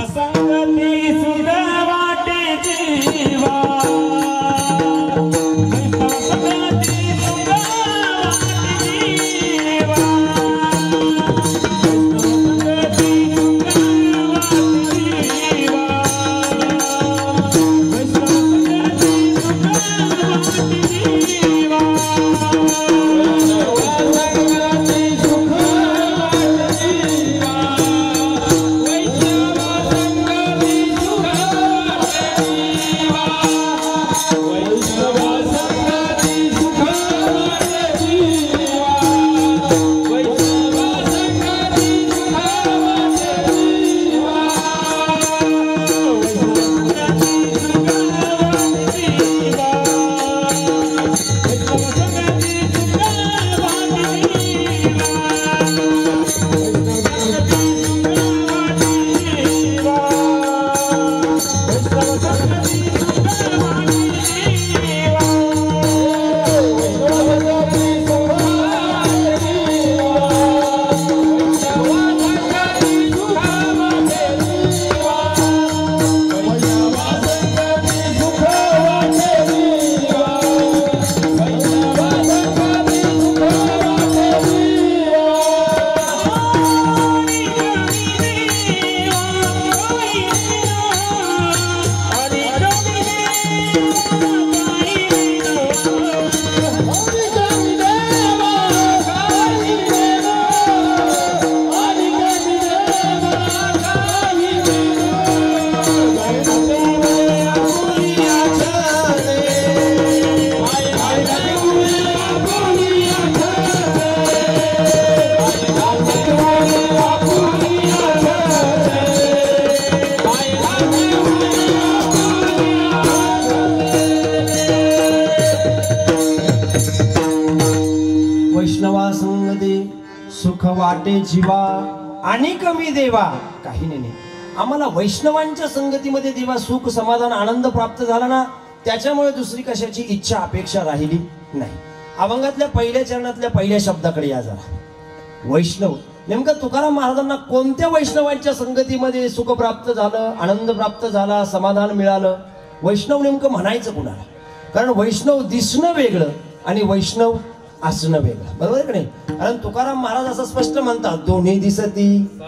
सुख वाटे जीवा आणि कमी देवा. काही नाही, आम्हाला वैष्णवांच्या संगतीमध्ये देवा सुख समाधान आनंद प्राप्त झाला ना, त्याच्यामुळे दुसरी कशाची इच्छा अपेक्षा राहिली नाही. अभंगातल्या पहिल्या चरणातल्या पहिल्या शब्दाकडे या जरा. वैष्णव, नेमकं तुकाराम महाराजांना कोणत्या वैष्णवांच्या संगतीमध्ये सुख प्राप्त झालं, आनंद प्राप्त झाला, समाधान मिळालं? वैष्णव नेमकं म्हणायचं कुणाला? कारण वैष्णव दिसणं वेगळं आणि वैष्णव असणं वेगळं, बरोबर आहे की नाही? कारण तुकाराम महाराज असं स्पष्ट म्हणतात, दोन्ही दिसती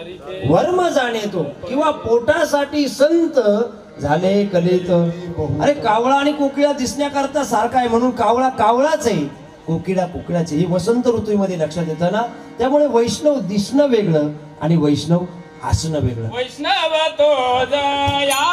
वर्म जाणेतो, किंवा पोटासाठी संत झाले कलेत. अरे कावळा आणि कोकिळा दिसण्याकरता सारखा आहे म्हणून कावळा कावळाच आहे, कोकिळा कोकिळाच आहे. ही वसंत ऋतूमध्ये लक्षात येतं ना. त्यामुळे वैष्णव दिसणं वेगळं आणि वैष्णव असणं वेगळं. वैष्णव तो जया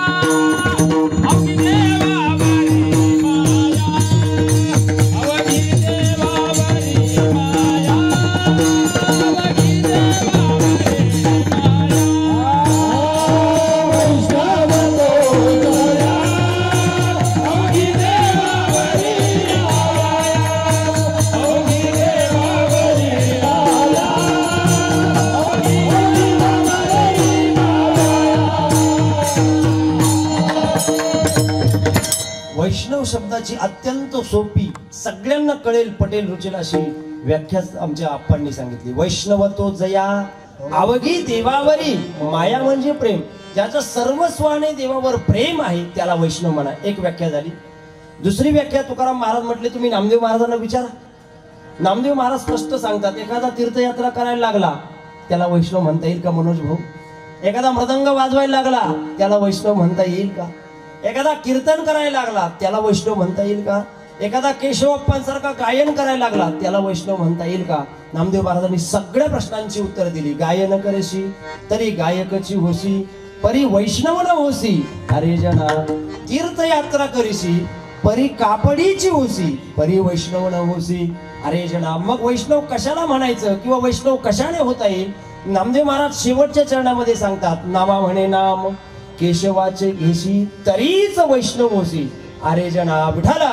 वैष्णव शब्दाची अत्यंत सोपी, सगळ्यांना कळेल पटेल रुचेल अशी व्याख्या आमच्या आप्पांनी सांगितली. वैष्णव तो जया अवघी देवावरी माया म्हणजे प्रेम. ज्याचं सर्वस्वाने देवावर प्रेम आहे त्याला वैष्णव म्हणा. एक व्याख्या झाली. दुसरी व्याख्या तुकाराम महाराज म्हटले, तुम्ही नामदेव महाराजांना विचारा. नामदेव महाराज स्पष्ट सांगतात, एखादा तीर्थयात्रा करायला लागला त्याला वैष्णव म्हणता येईल का मनोज भाऊ? एखादा मृदंग वाजवायला लागला त्याला वैष्णव म्हणता येईल का? एखादा कीर्तन करायला लागला त्याला वैष्णव म्हणता येईल का? एखादा केशवप्पांसारखा गायन करायला लागला त्याला वैष्णव म्हणता येईल का? नामदेव महाराजांनी सगळ्या प्रश्नांची उत्तर दिली. गायन करेशी तरी गायकची होशी, परी वैष्णव न होसी अरे जना. तीर्थयात्रा करीशी परी कापडीची होसी, परी वैष्णव न होसी अरे जना. मग वैष्णव कशाला म्हणायचं किंवा वैष्णव कशाने होता येईल? नामदेव महाराज शेवटच्या चरणामध्ये सांगतात, नामा म्हणे नाम केशवाचे घेशी तरीच वैष्णव होसी अरे जना. विठाला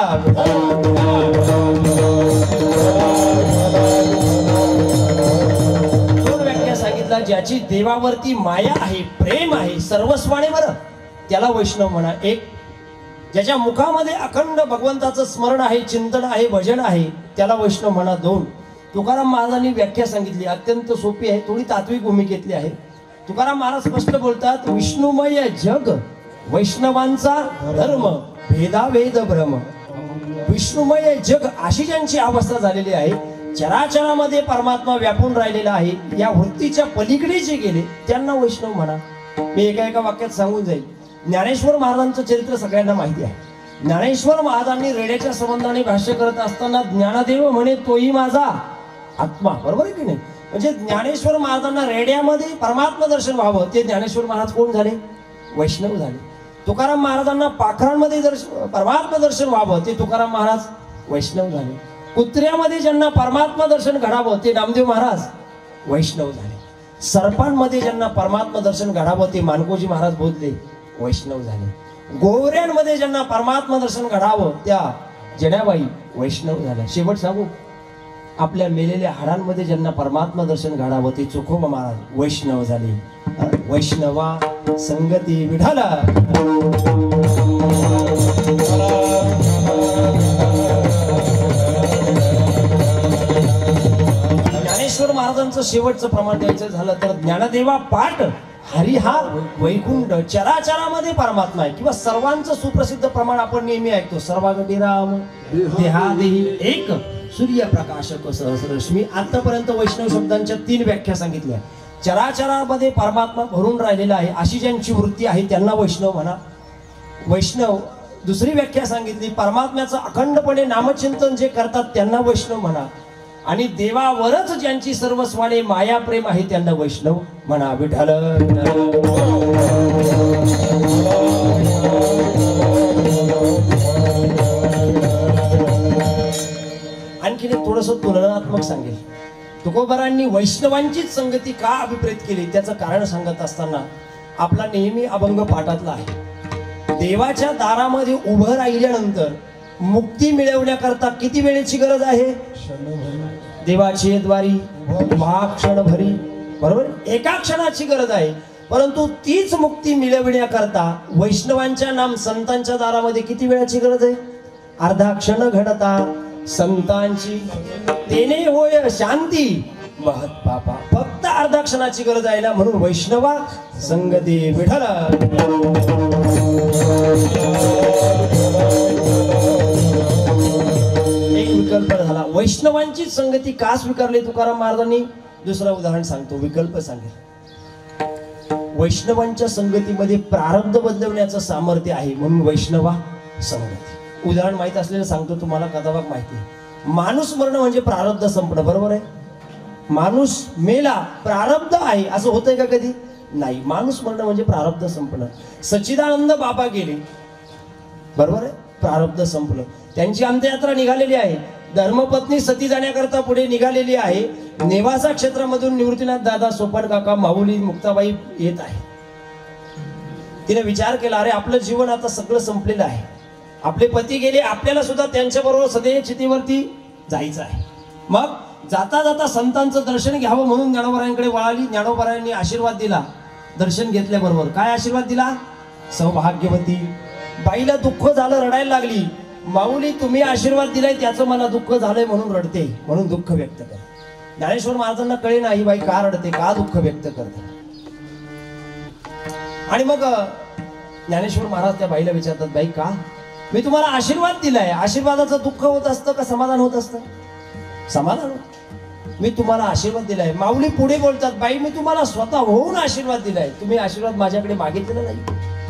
दोन व्याख्या सांगितला. ज्याची देवावरती माया आहे, प्रेम आहे, सर्वस्वाने बरं त्याला वैष्णव म्हणा. एक, ज्याच्या मुखामध्ये अखंड भगवंताचं स्मरण आहे, चिंतन आहे, भजन आहे त्याला वैष्णव म्हणा. दोन, तुकाराम महाराजांनी व्याख्या सांगितली, अत्यंत सोपी आहे, थोडी तात्विक भूमिकेतली आहे. तुकाराम महाराज स्पष्ट बोलतात, विष्णुमय जग वैष्णवांचा धर्म, भेदाभेद भ्रम. विष्णुमय जग अशी ज्यांची अवस्था झालेली आहे, चराचरामध्ये परमात्मा व्यापून राहिलेला आहे, या वृत्तीच्या पलीकडे जे गेले त्यांना वैष्णव म्हणा. मी एका वाक्यात सांगून जाईल. ज्ञानेश्वर महाराजांचं चरित्र सगळ्यांना माहिती आहे. ज्ञानेश्वर महाराजांनी रेड्याच्या संबंधाने भाष्य करत असताना ज्ञानदेव म्हणे तोही माझा आत्मा, बरोबर आहे की नाही? म्हणजे ज्ञानेश्वर महाराजांना रेड्यामध्ये परमात्मा दर्शन व्हावं, ते ज्ञानेश्वर महाराज कोण झाले? वैष्णव झाले. तुकाराम महाराजांना पाखरांमध्ये परमात्मा दर्शन व्हावं, ते तुकाराम महाराज वैष्णव झाले. कुत्र्यामध्ये ज्यांना परमात्मा दर्शन घडावं ते नामदेव महाराज वैष्णव झाले. सर्पांमध्ये ज्यांना परमात्मा दर्शन घडावं ते मानकोजी महाराज बोधले वैष्णव झाले. गोवऱ्यांमध्ये ज्यांना परमात्मा दर्शन घडावं त्या जनाबाई वैष्णव झाल्या. शेवट सांगू, आपल्या मेलेल्या हाडांमध्ये ज्यांना परमात्मा दर्शन घडावं ते चोखोबा महाराज वैष्णव झाले. वैष्णवा संगती विठाला. ज्ञानेश्वर महाराजांचं शेवटचं प्रमाण द्यायचं झालं तर ज्ञानदेवा पाठ हरी हा वैकुंठ, चराचरामध्ये परमात्मा आहे. किंवा सर्वांचं सुप्रसिद्ध प्रमाण आपण नेहमी ऐकतो, सर्वागती राम देहादेही एक सूर्यप्रकाशक सहस्ररश्मी. आतापर्यंत वैष्णव शब्दांच्या 3 व्याख्या सांगितल्या. चराचरामध्ये परमात्मा भरून राहिलेला आहे अशी ज्यांची वृत्ती आहे त्यांना वैष्णव म्हणा. वैष्णव दुसरी व्याख्या सांगितली, परमात्म्याचं अखंडपणे नामचिंतन जे करतात त्यांना वैष्णव म्हणा. आणि देवावरच ज्यांची सर्वस्वाने माया प्रेम आहे त्यांना वैष्णव म्हणा. विठ्ठल आणखी एक थोडस तुलनात्मक सांगेल. तुकोबारांनी वैष्णवांचीच संगती का अभिप्रेत केली त्याचं कारण सांगत असताना आपला नेहमी अभंग पाठातला आहे. देवाच्या दारामध्ये उभं राहिल्यानंतर मुक्ती मिळवण्याकरता किती वेळेची गरज आहे? देवाची द्वारी क्षण भरी, बरोबर, एका क्षणाची गरज आहे. परंतु तीच मुक्ती मिळवण्याकरता वैष्णवांच्या नाम संतांच्या दारामध्ये किती वेळाची गरज आहे? अर्धा क्षण घडता संतांची तेने होय शांती महत पापा. फक्त अर्धा क्षणाची गरज आहे ना, म्हणून वैष्णवा संगती विठ्ठल. एक विकल्प झाला. वैष्णवांची संगती का स्वीकारली तुकाराम महाराजांनी? दुसरं उदाहरण सांगतो, विकल्प सांगेल. वैष्णवांच्या संगतीमध्ये प्रारब्ध बदलवण्याचं सामर्थ्य आहे म्हणून वैष्णवा संगती. उदाहरण माहित असलेलं सांगतो तुम्हाला, कदाभाग माहिती आहे. माणूस मरण म्हणजे प्रारब्ध संपणं, बरोबर आहे? माणूस मेला, प्रारब्ध आहे असं होतंय का कधी? नाही. माणूस मरण म्हणजे प्रारब्ध संपणं. सच्चिदानंद बाबा गेले, बरोबर आहे, प्रारब्ध संपलं. त्यांची अंत्ययात्रा निघालेली आहे. धर्मपत्नी सती जाण्याकरता पुढे निघालेली आहे. नेवासा क्षेत्रामधून निवृत्तीनाथ दादा, सोपान काका, माऊली, मुक्ताबाई येत आहे. तिने विचार केला, अरे आपलं जीवन आता सगळं संपलेलं आहे, आपले पती गेले, आपल्याला सुद्धा त्यांच्याबरोबर सदैव चितेवरती जायचं आहे. मग जाता जाता संतांचं दर्शन घ्यावं म्हणून ज्ञानोबारायांकडे वळाली. ज्ञानोबारायांनी आशीर्वाद दिला. दर्शन घेतल्याबरोबर काय आशीर्वाद दिला? सौभाग्यवती. बाईला दुःख झालं, रडायला लागली. माऊली तुम्ही आशीर्वाद दिलाय त्याचं मला दुःख झालंय म्हणून रडते, म्हणून दुःख व्यक्त कर. ज्ञानेश्वर महाराजांना कळे नाही बाई का रडते, का दुःख व्यक्त करते. आणि मग ज्ञानेश्वर महाराज त्या बाईला विचारतात, बाई का? मी तुम्हाला आशीर्वाद दिलाय, आशीर्वादाचं दुःख होत असतं का समाधान होत असतं? समाधान. मी तुम्हाला आशीर्वाद दिलाय. माऊली पुढे बोलतात, बाई मी तुम्हाला स्वतः होऊन आशीर्वाद दिलाय, तुम्ही आशीर्वाद माझ्याकडे मागितलेला नाही.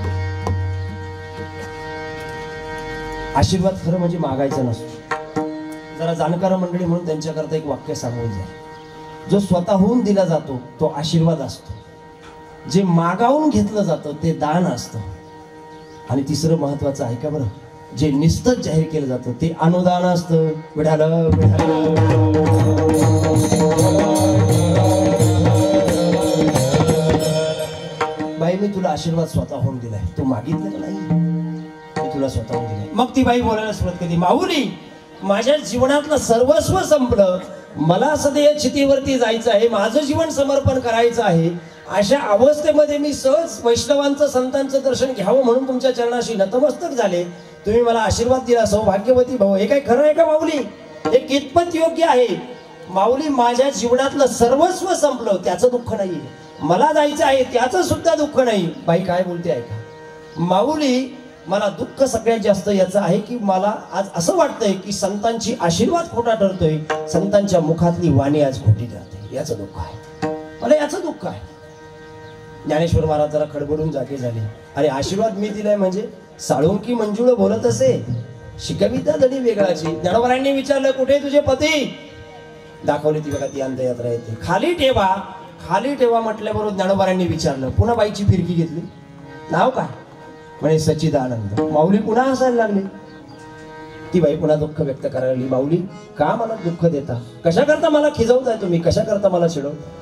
आशीर्वाद खरं म्हणजे मागायचा नसतो. जरा जाणकार मंडळी म्हणून त्यांच्याकरता एक वाक्य सांगून जाईल. जो स्वतःहून दिला जातो तो आशीर्वाद असतो, जे मागावून घेतलं जातं ते दान असतं, आणि तिसरं महत्वाचं आहे का बरं, जे निस्तच जाहीर केलं जातं ते अनुदान असतं. विठाल बाई मी तुला आशीर्वाद स्वतःहून दिलाय, तू मागितलेला नाही, मी तुला स्वतःहून दिलाय. मग ती बाई बोलायला सुरुवात केली, माऊली माझ्या जीवनातलं सर्वस्व संपलं, मला सदैव चितीवरती जायचं आहे, माझं जीवन समर्पण करायचं आहे. अशा अवस्थेमध्ये मी सहज वैष्णवांचं संतांचं दर्शन घ्यावं म्हणून तुमच्या चरणाशी नतमस्तक झाले. तुम्ही मला आशीर्वाद दिला, सौभाग्यवती भाऊ. हे काय खरं आहे का माऊली? हे कितपत योग्य आहे? माऊली माझ्या जीवनातलं सर्वस्व संपलं त्याचं दुःख नाही, मला जायचं आहे त्याचं सुद्धा दुःख नाही. बाई काय बोलते ऐका. माऊली मला दुःख सगळ्यात जास्त याचं आहे की मला आज असं वाटतंय की संतांची आशीर्वाद खोटा ठरतोय, संतांच्या मुखातली वाणी आज खोटी ठरते, याचं दुःख आहे मला, याचं दुःख आहे. ज्ञानेश्वर महाराज जरा खडबडून जागे झाले. अरे आशीर्वाद मी दिलाय म्हणजे साळुंकी मंजुळ बोलत असे, शिकविता धडी वेगळाची. ज्ञानोबरांनी विचारलं कुठे तुझे पती? दाखवली ती बघा ती अंत्ययात्रा येते. खाली ठेवा, खाली ठेवा म्हटल्याबरोबर ज्ञानोबरांनी विचारलं. पुन्हा बाईची फिरकी घेतली. नाव काय? म्हणे सच्चिदानंद. माऊली पुन्हा हसायला लागली. ती बाई पुन्हा दुःख व्यक्त करायला लागली. माऊली का मला दुःख देता? कशा करता मला खिजवताय तुम्ही? कशा करता मला चिडवता?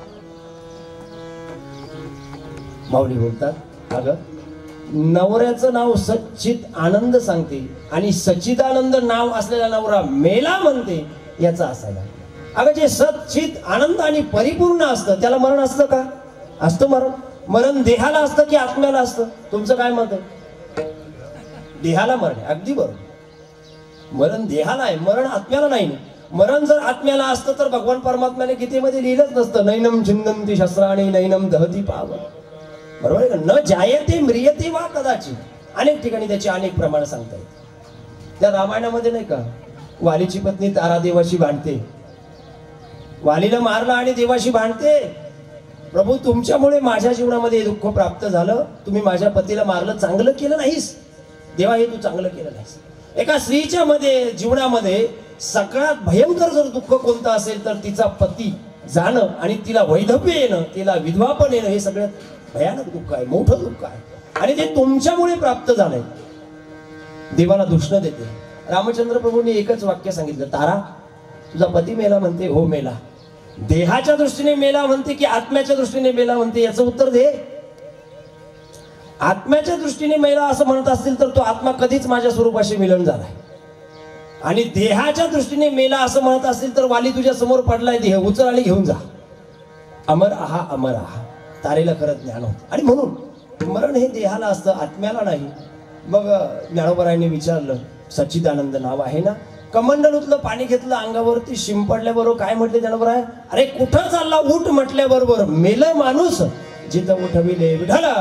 माऊली बोलतात, अगं नवऱ्याचं नाव सच्चित आनंद सांगते आणि सच्चिदानंद नाव असलेला नवरा मेला म्हणते, याचा असायला. अगं जे सच्चित आनंद आणि परिपूर्ण असतं त्याला मरण असतं का? असतं मरण. मरण देहाला असतं की आत्म्याला असतं? तुमचं काय मत आहे? देहाला मरण आहे. अगदी बरोबर, मरण देहाला आहे, मरण आत्म्याला नाही. मरण जर आत्म्याला असतं तर भगवान परमात्म्याने गीतेमध्ये लिहिलंच नसतं, नैनम छिंदन्ति शस्त्राणि नैनम दहती पावन. बरोबर आहे का? न जायते म्रियते वा कदाचित. अनेक ठिकाणी त्याची अनेक प्रमाण सांगता येतात. त्या रामायणामध्ये नाही का, वालीची पत्नी तारा देवाशी भांडते, वालीला मारलं आणि देवाशी भांडते, प्रभू तुमच्यामुळे माझ्या जीवनामध्ये दुःख प्राप्त झालं, तुम्ही माझ्या पतीला मारलं, चांगलं केलं नाहीस देवा, हे तू चांगलं केलं नाहीस. एका स्त्रीच्या मध्ये जीवनामध्ये सगळ्यात भयंकर जर दुःख कोणतं असेल तर तिचा पती जाणं आणि तिला वैधव्य येणं, तिला विधवापण येणं, हे सगळ्यात भयानक दुःख आहे, मोठं दुःख आहे. आणि ते तुमच्यामुळे प्राप्त झालंय. देवाला दुष्ण देते. रामचंद्र प्रभूंनी एकच वाक्य सांगितलं, तारा तुझा पती मेला म्हणते, हो मेला. देहाच्या दृष्टीने मेला म्हणते की आत्म्याच्या दृष्टीने मेला म्हणते, याचं उत्तर दे. आत्म्याच्या दृष्टीने मेला असं म्हणत असतील तर तो आत्मा कधीच माझ्या स्वरूपाशी मिलन झालाय. आणि देहाच्या दृष्टीने मेला असं म्हणत असतील तर वाली तुझ्या समोर पडलाय, देह उचल आणि घेऊन जा. अमर आहा अमर आहा. तारेला खरं ज्ञान होतं. आणि म्हणून मरण हे देहाला असतं, आत्म्याला नाही. मग ज्ञानोबरायांनी विचारलं, सच्चिदानंद नाव आहे ना? कमंडलूतलं पाणी घेतलं अंगावरती शिंपडल्याबरोबर काय म्हटले ज्ञानोबराय? अरे कुठं चालला? उठ म्हटल्याबरोबर मेलं माणूस जिथं उठविले विठाला.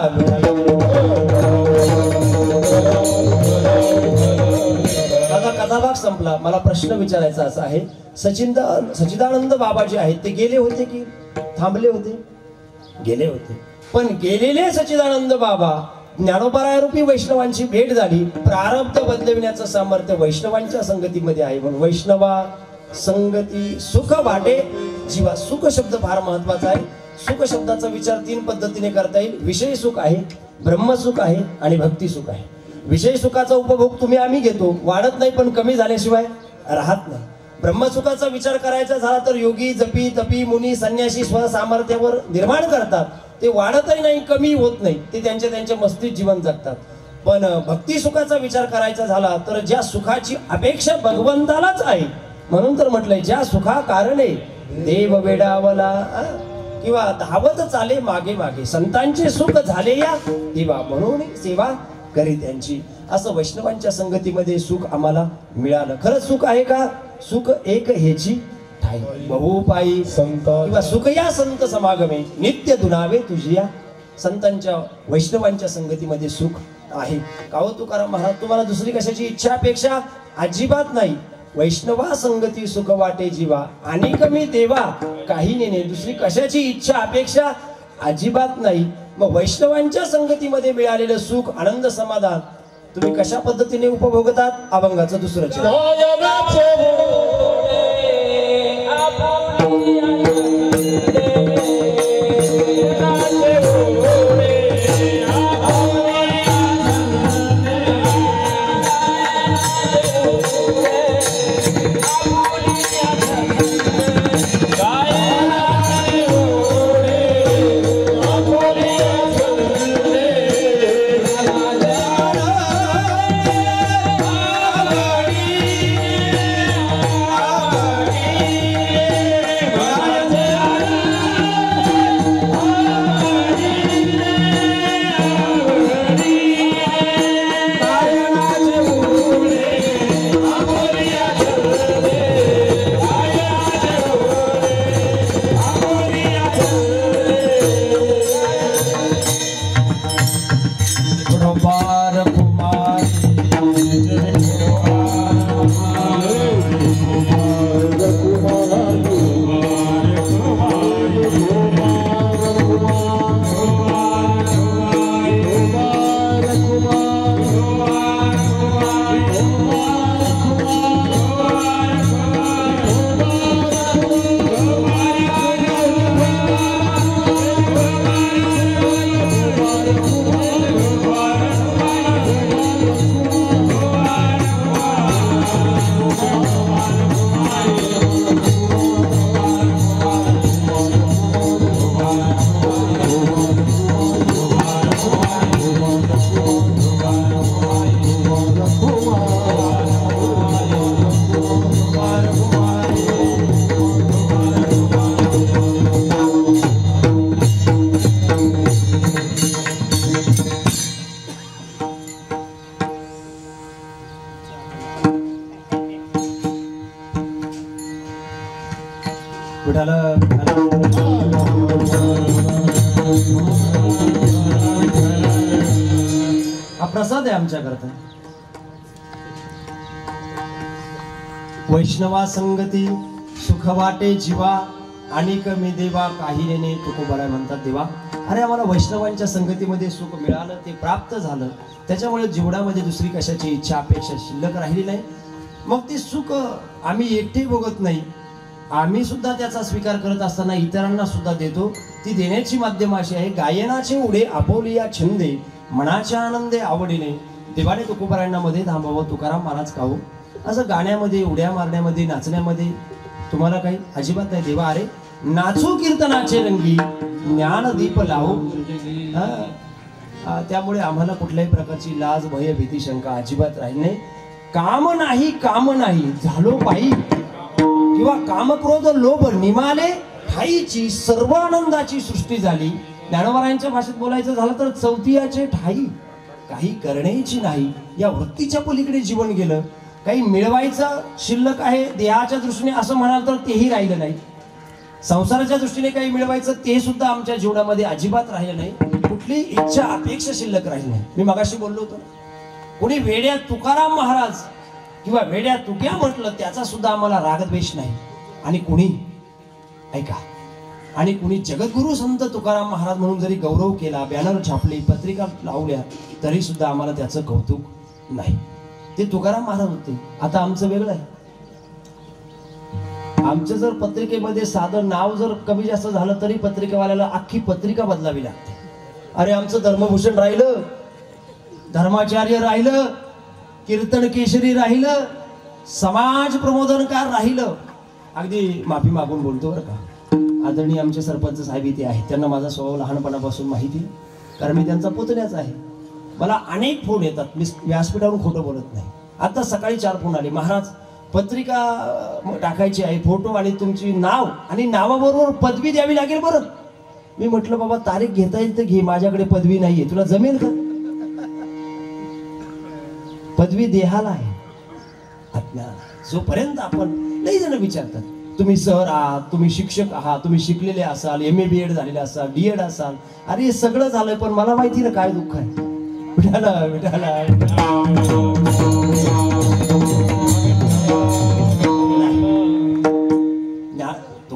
माझा कथाभाग संपला. मला प्रश्न विचारायचा असा आहे, सच्चिदानंद बाबा जे आहेत ते गेले होते की थांबले होते? गेले होते. पण गेलेले सच्चिदानंद बाबा ज्ञानोबरायरूपी वैष्णवांची भेट झाली. प्रारब्ध बदलविण्याचं सामर्थ्य वैष्णवांच्या संगतीमध्ये आहे. म्हणून वैष्णवा संगती सुख वाटे जीवा. सुख शब्द फार महत्वाचा आहे. सुख शब्दाचा विचार तीन पद्धतीने करता येईल. विषय सुख आहे, ब्रह्मसुख आहे आणि भक्ती सुख आहे. विषय सुखाचा उपभोग तुम्ही आम्ही घेतो, वाढत नाही पण कमी झाल्याशिवाय राहत नाही. ब्रह्मसुखाचा विचार करायचा झाला तर योगी जपी तपी मुनी संन्यासी स्वसामर्थ्यावर निर्माण करतात. ते वाढतही नाही कमी होत नाही, ते त्यांच्या त्यांच्या मस्तीत जीवन जगतात. पण भक्ती सुखाचा विचार करायचा झाला तर ज्या सुखाची अपेक्षा भगवंतालाच आहे, म्हणून तर म्हटलंय ज्या सुखा कारणे देव वेडावला किंवा धावत चाले मागे मागे, संतांचे सुख झाले या देवा म्हणून सेवा करी त्यांची. असं वैष्णवांच्या संगतीमध्ये सुख आम्हाला मिळालं. खरंच सुख आहे का? सुख एक हेची ठाई बहुपायी संत किंवा सुख या संत समागमे नित्य दुनावे तुझिया. संतांच्या वैष्णवांच्या संगतीमध्ये सुख आहे. काहो तुकाराम महाराज, तुम्हाला दुसरी कशाची इच्छा अपेक्षा अजिबात नाही. वैष्णवा संगती सुख वाटे जीवा आणि कमी देवा काही नेणे. दुसरी कशाची इच्छा अपेक्षा अजिबात नाही. मग वैष्णवांच्या संगतीमध्ये मिळालेलं सुख आनंद समाधान तुम्ही कशा पद्धतीने उपभोगतात? अभंगाचं दुसरं चरण. हा प्रसाद आहे आमच्याकरता. वैष्णवा संगती सुख वाटे जीवा आणि कमी देवा काही नेणे तुकोबाराय म्हणतात. देवा अरे आम्हाला वैष्णवांच्या संगतीमध्ये सुख मिळालं, ते प्राप्त झालं, त्याच्यामुळे जीवनामध्ये दुसरी कशाची इच्छा अपेक्षा शिल्लक राहिली नाही. मग ते सुख आम्ही एकटे भोगत नाही, आम्ही सुद्धा त्याचा स्वीकार करत असताना इतरांना सुद्धा देतो. ती देण्याची माध्यम अशी आहे. गायनाचे उडे आपोलिया छंदे मनाच्या आनंदे आवडीने. देवाने तुकोबारायांना मध्ये थांबावं तुकाराम महाराज काहू. असं गाण्यामध्ये उड्या मारण्यामध्ये नाचण्यामध्ये तुम्हाला काही अजिबात नाही. देवा अरे नाचू कीर्तनाचे रंगी ज्ञानदीप लावू. त्यामुळे आम्हाला कुठल्याही प्रकारची लाज भय भीती शंका अजिबात राहील नाही. काम नाही झालो पायी किंवा कामक्रोध लोभ निमाले ठाईची सर्व आनंदाची सृष्टी झाली. ज्ञानोबारायांच्या भाषेत बोलायचं झालं तर चौथियाचे ठाई काही करण्याची नाही. या वृत्तीच्या पलीकडे जीवन गेलं. काही मिळवायचं शिल्लक आहे देहाच्या दृष्टीने असं म्हणाल तर तेही राहिलं नाही. संसाराच्या दृष्टीने काही मिळवायचं ते सुद्धा आमच्या जीवनामध्ये अजिबात राहिलं नाही. कुठली इच्छा अपेक्षा शिल्लक राहिली नाही. मी मगाशी बोललो होतो कोणी वेड्या तुकाराम महाराज किंवा वेड्या तुक्या म्हटलं त्याचा सुद्धा आम्हाला रागद्वेष नाही. आणि कुणी ऐका आणि कुणी जगद्गुरु संत तुकाराम महाराज म्हणून जरी गौरव केला, बॅनर छापली, पत्रिका लावल्या, तरी सुद्धा आम्हाला त्याचं कौतुक नाही. ते तुकाराम महाराज होते. आता आमचं वेगळं आहे. आमचं जर पत्रिकेमध्ये साधं नाव जर कमी जास्त झालं तरी पत्रिकेवाल्याला अख्खी पत्रिका बदलावी लागते. अरे आमचं धर्मभूषण राहिलं, धर्माचार्य राहिलं, कीर्तन केशरी राहिलं, समाज प्रबोधनकार राहिलं. अगदी माफी मागून बोलतो बरं का. आदरणीय आमचे सरपंच साहेब इथे आहेत, त्यांना माझा स्वभाव लहानपणापासून माहिती, कारण मी त्यांचा पुतण्याच आहे. मला अनेक फोन येतात, मी व्यासपीठावरून खोटं बोलत नाही. आता सकाळी 4 फोन आले, महाराज पत्रिका टाकायची आहे, फोटो आणि तुमची नाव आणि नावाबरोबर पदवी द्यावी लागेल बरं. मी म्हटलं बाबा तारीख घेता येईल तर घे, माझ्याकडे पदवी नाहीये, तुला जमेल का? पदवी देहाला आहे. जोपर्यंत आपण लई जण विचारतात तुम्ही सर आहात, तुम्ही शिक्षक आहात, तुम्ही शिकलेले असाल, MA BEd झालेले असाल, DEd असाल. अरे हे सगळं झालंय पण मला माहिती ना काय दुःख आहे. विठाला विठाला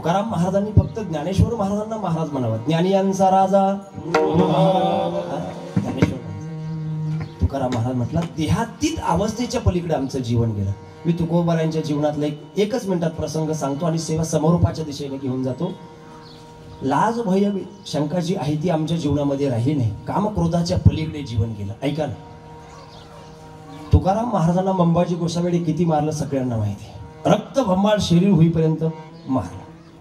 तुकाराम महाराजांनी फक्त ज्ञानेश्वर महाराजांना महाराज म्हणावं, ज्ञानियांचा राजा ज्ञानेश्वर. तुकाराम महाराज म्हटला देहातीत अवस्थेच्या पलीकडे आमचं जीवन गेलं. मी तुकोबारायांच्या जीवनातला एकच मिनिटात प्रसंग सांगतो आणि सेवा समरूपाच्या दिशेने घेऊन जातो. लाज भय शंका जी आहे ती आमच्या जीवनामध्ये राही नाही. कामक्रोधाच्या पलीकडे जीवन गेलं. ऐका ना, तुकाराम महाराजांना मंबाजी गोसावेने किती मारलं सगळ्यांना माहिती आहे. रक्तभंबाळ शरीर होईपर्यंत मारलं.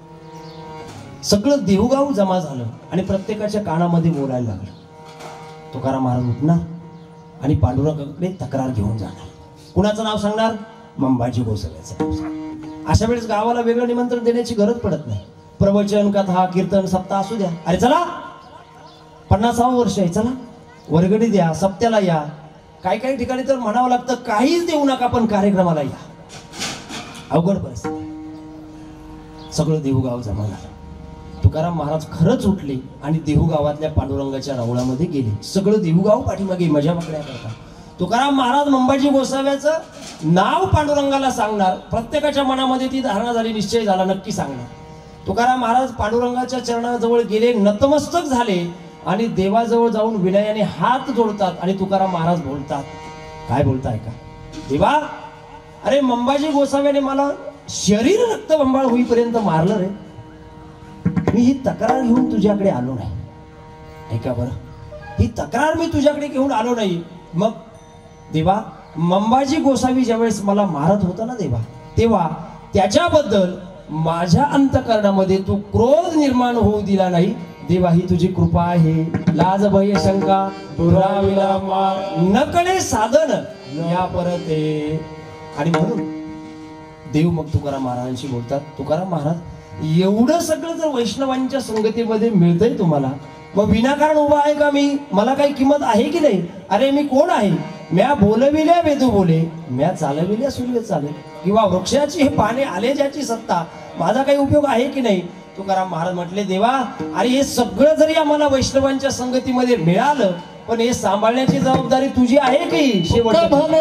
सगळं देवगाव जमा झालं आणि प्रत्येकाच्या कानामध्ये बोलायला लागलं. तुकाराम महाराज उठणार आणि पांडुरंगाकडे तक्रार घेऊन जाणार. कुणाचं नाव सांगणार? मंबाजी गोसाव्याचं नाव सांगणार. अशा वेळेस गावाला वेगळं निमंत्रण देण्याची गरज पडत नाही. प्रवचन, कथा, कीर्तन, सप्ताह असू द्या. अरे चला 50वं वर्ष आहे, चला वर्गणी द्या, सप्त्याला या. काही काही ठिकाणी तर म्हणावं लागतं काहीच देऊ नका पण कार्यक्रमाला या. अवघड परिस्थिती. सगळं देहूगाव जमा झालं. तुकाराम महाराज खरंच उठले आणि देहूगावातल्या पांडुरंगाच्या रावळामध्ये गेले. सगळं देहूगाव पाठीमागे मजा पकड्या करता. तुकाराम महाराज मंबाजी गोसाव्याचं नाव पांडुरंगाला सांगणार. प्रत्येकाच्या मनामध्ये ती धारणा झाली, निश्चय झाला, नक्की सांगणार. तुकाराम महाराज पांडुरंगाच्या चरणाजवळ गेले, नतमस्तक झाले आणि देवाजवळ जाऊन विनयाने हात जोडतात आणि तुकाराम महाराज बोलतात. काय बोलताय का? देवा, अरे मंबाजी गोसाव्याने मला शरीर रक्तबंबाळ होईपर्यंत मारलं रे. मी ही तक्रार घेऊन तुझ्याकडे आलो नाही. ऐका बरं, ही तक्रार मी तुझ्याकडे घेऊन आलो नाही. मग देवा, मंबाजी गोसावी ज्यावेळेस मला मारत होता ना देवा, तेव्हा त्याच्याबद्दल माझ्या अंतःकरणामध्ये तू क्रोध निर्माण होऊ दिला नाही. देवा, ही तुझी कृपा आहे. लाज भय शंका दुराविला नकळे साधन या परते. आणि म्हणून देव मग तुकाराम महाराजांशी बोलतात. तुकाराम महाराज, एवढं सगळं जर वैष्णवांच्या संगतीमध्ये मिळतंय तुम्हाला, मग विनाकारण उभा आहे का मी? मला काही किंमत आहे की नाही? अरे मी कोण आहे? म्या बोलविल्या वेदू बोले, म्या चालविल्या सूर्य चाले, किंवा वृक्षाची हे पाने आले ज्याची सत्ता, माझा काही उपयोग आहे की नाही? तुकाराम महाराज म्हटले, देवा, अरे हे सगळं जरी आम्हाला वैष्णवांच्या संगतीमध्ये मिळालं, पण हे सांभाळण्याची जबाबदारी तुझी आहे की? शेवटचं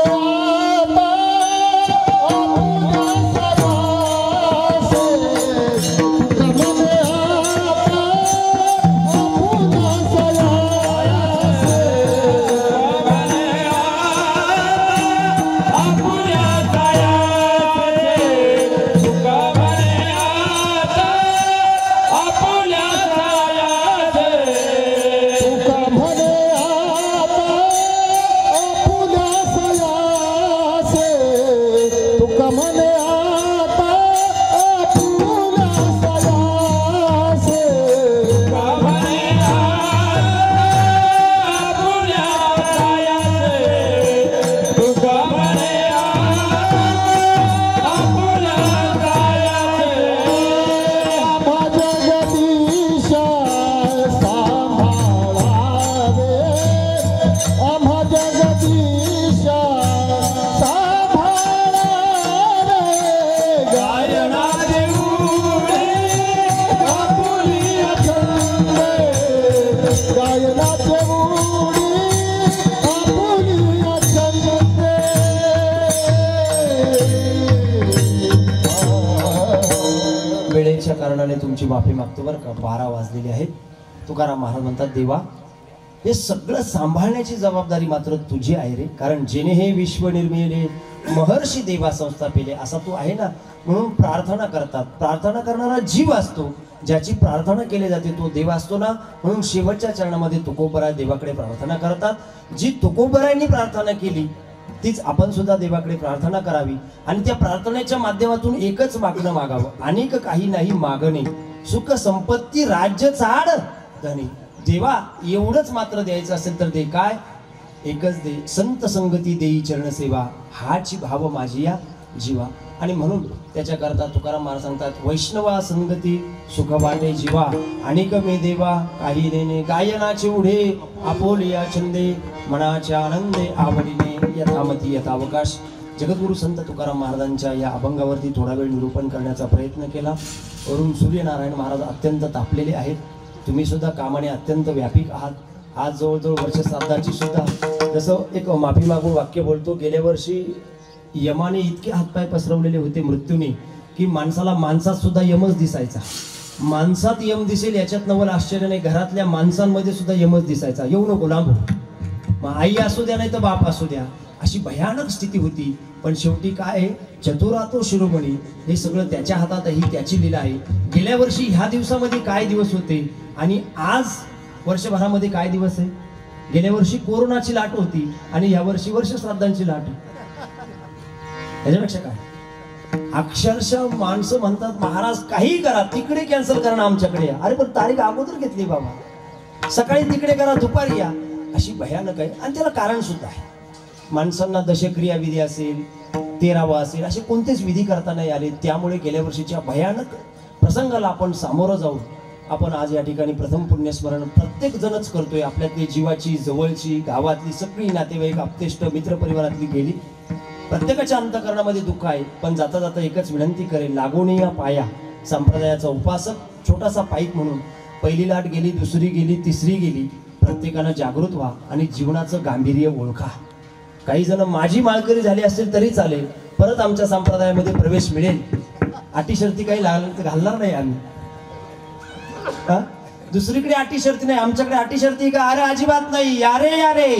कारणाने तुमची माफी मागतो बरं का. 12 वाजलेले आहेत. तुकाराम महाराज म्हणतात, देवा, हे सगळं सांभाळण्याची जबाबदारी मात्र तुझी आहे रे. कारण जेणे हे विश्व निर्मिले महर्षी देवा संस्थापिले असा तू आहे ना. म्हणून प्रार्थना करतात. प्रार्थना करणारा जीव असतो. ज्याची प्रार्थना केली जाते तो देव असतो ना. म्हणून शेवटच्या चरणामध्ये तुकोबराय देवाकडे प्रार्थना करतात. जी तुकोबरायांनी प्रार्थना केली तीच आपण सुद्धा देवाकडे प्रार्थना करावी. आणि त्या प्रार्थनेच्या माध्यमातून एकच मागणं मागावं, अनेक काही नाही मागणे. सुख संपत्ती राज्य चाड धनी. देवा, एवढंच मात्र द्यायचं असेल तर दे. काय? एकच दे. संत संगती देई चरणसेवा, हाची भाव माझी या जीवा. आणि म्हणून त्याच्याकरता तुकाराम महाराज सांगतात, वैष्णवा संगती सुख वाटे जीवा, अनेक मे देवा काही देणे. गायनाचे उढे आपोलिया छंदे, मनाच्या आनंदे आवडीने यथामती यथावकाश. जगद्गुरु संत तुकाराम महाराजांच्या या अभंगावरती थोडा वेळ निरूपण करण्याचा प्रयत्न केला. वरून सूर्यनारायण महाराज अत्यंत तापलेले आहेत. तुम्ही सुद्धा कामाने अत्यंत व्यापक आहात. आज जवळजवळ वर्ष श्राद्धाची सुद्धा, जसं एक माफी मागून वाक्य बोलतो, गेल्या वर्षी यमाने इतके हातपाय पसरवलेले होते मृत्यूने की माणसाला माणसात सुद्धा यमच दिसायचा. माणसात यम दिसेल याच्यात नवल आश्चर्य नाही, घरातल्या माणसांमध्ये सुद्धा यमच दिसायचा. येऊ नको लांब हो. मग आई असू द्या नाही तर बाप असू द्या, अशी भयानक स्थिती होती. पण शेवटी काय, चतुरातो शिरोमणी, हे सगळं त्याच्या हातातही त्याची लीला आहे. गेल्या वर्षी ह्या दिवसामध्ये काय दिवस होते आणि आज वर्षभरामध्ये काय दिवस आहे. गेल्या वर्षी कोरोनाची लाट होती आणि या वर्षी वर्षश्राद्धांची लाट. याच्यापेक्षा काय, अक्षरशः माणसं म्हणतात महाराज काही करा, तिकडे कॅन्सल करा ना आमच्याकडे या. अरे पण तारीख अगोदर घेतली बाबा, सकाळी तिकडे करा दुपारी या, अशी भयानक आहे. आणि त्याला कारण सुद्धा आहे. माणसांना दशक्रिया विधी असेल, 13वा असेल, असे कोणतेच विधी करता नाही आले. त्यामुळे गेल्या वर्षीच्या भयानक प्रसंगाला आपण सामोरं जाऊन आपण आज या ठिकाणी प्रथम पुण्यस्मरण प्रत्येक जणच करतोय. आपल्यातली जीवाची, जवळची, गावातली सगळी नातेवाईक, आप्तेष्ट, मित्र परिवारातली गेली. प्रत्येकाच्या अंतःकरणामध्ये दुःख आहे. पण जाता जाता एकच विनंती करेल, लागोनिया पाया संप्रदायाचा उपासक, छोटासा पाईक म्हणून पहिली लाट गेली, दुसरी गेली, तिसरी गेली. प्रत्येकानं जागृत व्हा आणि जीवनाचं गांभीर्य ओळखा. काही जण माझी माळकरी झाली असेल तरी चालेल, परत आमच्या संप्रदायामध्ये प्रवेश मिळेल. अटी शर्ती काही घालणार नाही आम्ही. दुसरीकडे अटी शर्ती नाही, आमच्याकडे अटी शर्ती का? अरे अजिबात नाही, यारे यारे,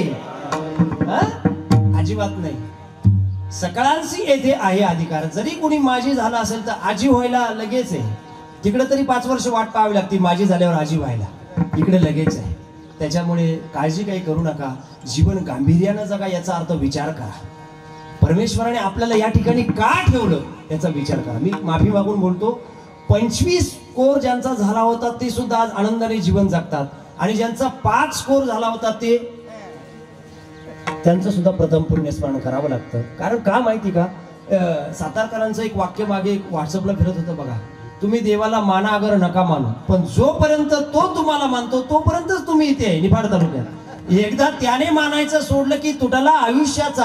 अजिबात नाही. सगळ्यांशी येथे आहे अधिकार. जरी कोणी माझी झाला असेल तर आजी व्हायला लगेच आहे. तिकडे तरी 5 वर्ष वाट पाहावी लागते माझी झाल्यावर आजी व्हायला, इकडे लगेच आहे. त्याच्यामुळे काळजी काही करू नका, जीवन गांभीर्यानं जगा याचा अर्थ विचार करा. परमेश्वराने आपल्याला या ठिकाणी का ठेवलं याचा विचार करा. मी माफी मागून बोलतो, 25 कोर ज्यांचा झाला होता ते सुद्धा आज आनंदाने जीवन जगतात आणि ज्यांचा 5 कोर झाला होता ते त्यांचं सुद्धा प्रथम पुण्यस्मरण करावं लागतं. कारण का माहिती का, सातारकरांचं एक वाक्य मागे व्हॉट्सअपला फिरत होतं बघा, तुम्ही देवाला माना अगर नका मानू, पण जोपर्यंत तो तुम्हाला मानतो तोपर्यंतच तुम्ही इथे आहे निफाड तालुक्यात. एकदा त्याने मानायचं सोडलं की तुटाला आयुष्याचा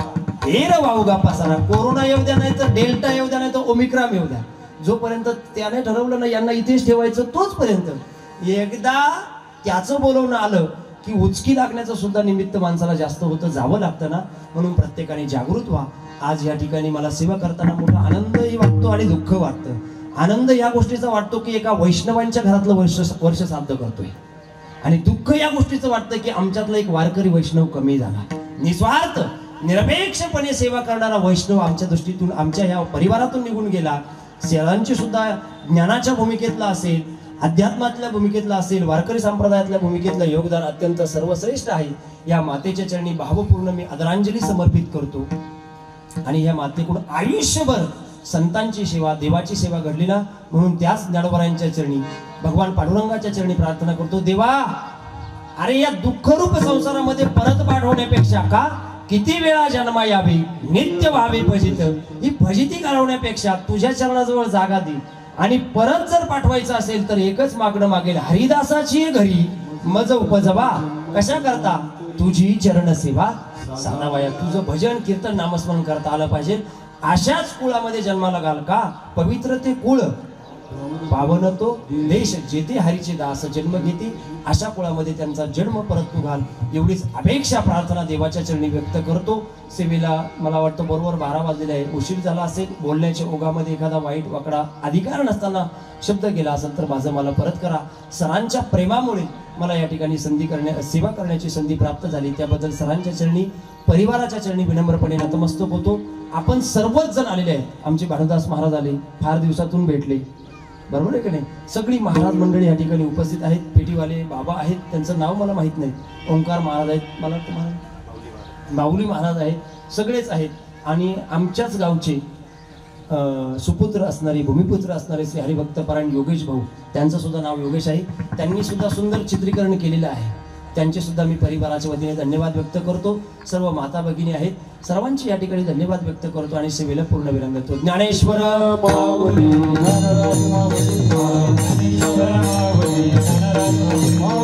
हेर वाहुगा पसारा. कोरोना येऊ द्या, नाही तर डेल्टा येऊ द्या, नाही तर ओमिक्रॉन येऊ द्या, जोपर्यंत त्याने ठरवलं ना यांना इथेच ठेवायचं तोचपर्यंत. एकदा त्याचं बोलवणं आलं की उचकी लागण्याचं सुद्धा निमित्त माणसाला जास्त होतं, जावं लागतं ना. म्हणून प्रत्येकाने जागृत व्हा. आज या ठिकाणी मला सेवा करताना मोठा आनंदही वाटतो आणि दुःख वाटतं. आनंद या गोष्टीचा वाटतो की एका वैष्णवांच्या घरातलं वर्ष साध्य करतोय, आणि दुःख या गोष्टीचं वाटतं की आमच्यातला एक वारकरी वैष्णव कमी झाला. निस्वार्थ निरपेक्षपणे सेवा करणारा वैष्णव आमच्या दृष्टीतून, आमच्या या परिवारातून निघून गेला. शहरांची सुद्धा ज्ञानाच्या भूमिकेतला असेल, अध्यात्मातल्या भूमिकेतला असेल, वारकरी संप्रदायातल्या भूमिकेतलं योगदान अत्यंत सर्वश्रेष्ठ आहे. या मातेच्या चरणी भावपूर्ण मी आदरांजली समर्पित करतो. आणि या मातेकडून आयुष्यभर संतांची सेवा, देवाची सेवा घडली ना, म्हणून त्याच ज्ञानोबरायांच्या चरणी, भगवान पांडुरंगाच्या चरणी प्रार्थना करतो, देवा अरे या दुःखरूप संसारामध्ये परत पाठवण्यापेक्षा का किती वेळा जन्मा यावी, नित्य व्हावे भजित, ही भजिती घालवण्यापेक्षा तुझ्या चरणाजवळ जागा दे. आणि परत जर पाठवायचं असेल तर एकच मागणं मागेल, हरिदासाची घरी मज उपजवा. कशा करता? तुझी चरण सेवा सानावाया. तुझं भजन कीर्तन नामस्मरण करता आलं पाहिजे. अशाच कुळामध्ये जन्माला घाल का, पवित्र ते कुळ पावन तो देश, जेथे हरीचे दास जन्म घेते, अशा कुळामध्ये त्यांचा जन्म परत तू घाल. एवढीच अपेक्षा प्रार्थना देवाच्या चरणी व्यक्त करतो. सेवेला मला वाटतं बरोबर 12 वाजलेले आहे. उशीर झाला असेल, बोलण्याच्या ओघामध्ये एखादा वाईट वाकडा अधिकार नसताना शब्द गेला असेल तर माझं मला परत करा. सरांच्या प्रेमामुळे मला या ठिकाणी सेवा करण्याची संधी प्राप्त झाली, त्याबद्दल सरांच्या चरणी, परिवाराच्या चरणी विनम्रपणे नतमस्तक होतो. आपण सर्वच जण आलेले आहेत. आमचे भानुदास महाराज आले, फार दिवसातून भेटले, बरोबर आहे की नाही. सगळी महाराज मंडळी या ठिकाणी उपस्थित आहेत. पेटीवाले बाबा आहेत, त्यांचं नाव मला माहित नाही. ओंकार महाराज आहेत, मला तुम्हाला माऊली महाराज आहेत, सगळेच आहेत. आणि आमच्याच गावचे सुपुत्र असणारे, भूमिपुत्र असणारे श्री हरिभक्तपरायण योगेश भाऊ, त्यांचं सुद्धा नाव योगेश आहे. त्यांनी सुद्धा सुंदर चित्रीकरण केलेलं आहे. त्यांचे सुद्धा मी परिवाराच्या वतीने धन्यवाद व्यक्त करतो. सर्व माता भगिनी आहेत, सर्वांची या ठिकाणी धन्यवाद व्यक्त करतो आणि सेवेला पूर्ण विराम देतो. ज्ञानेश्वर माऊली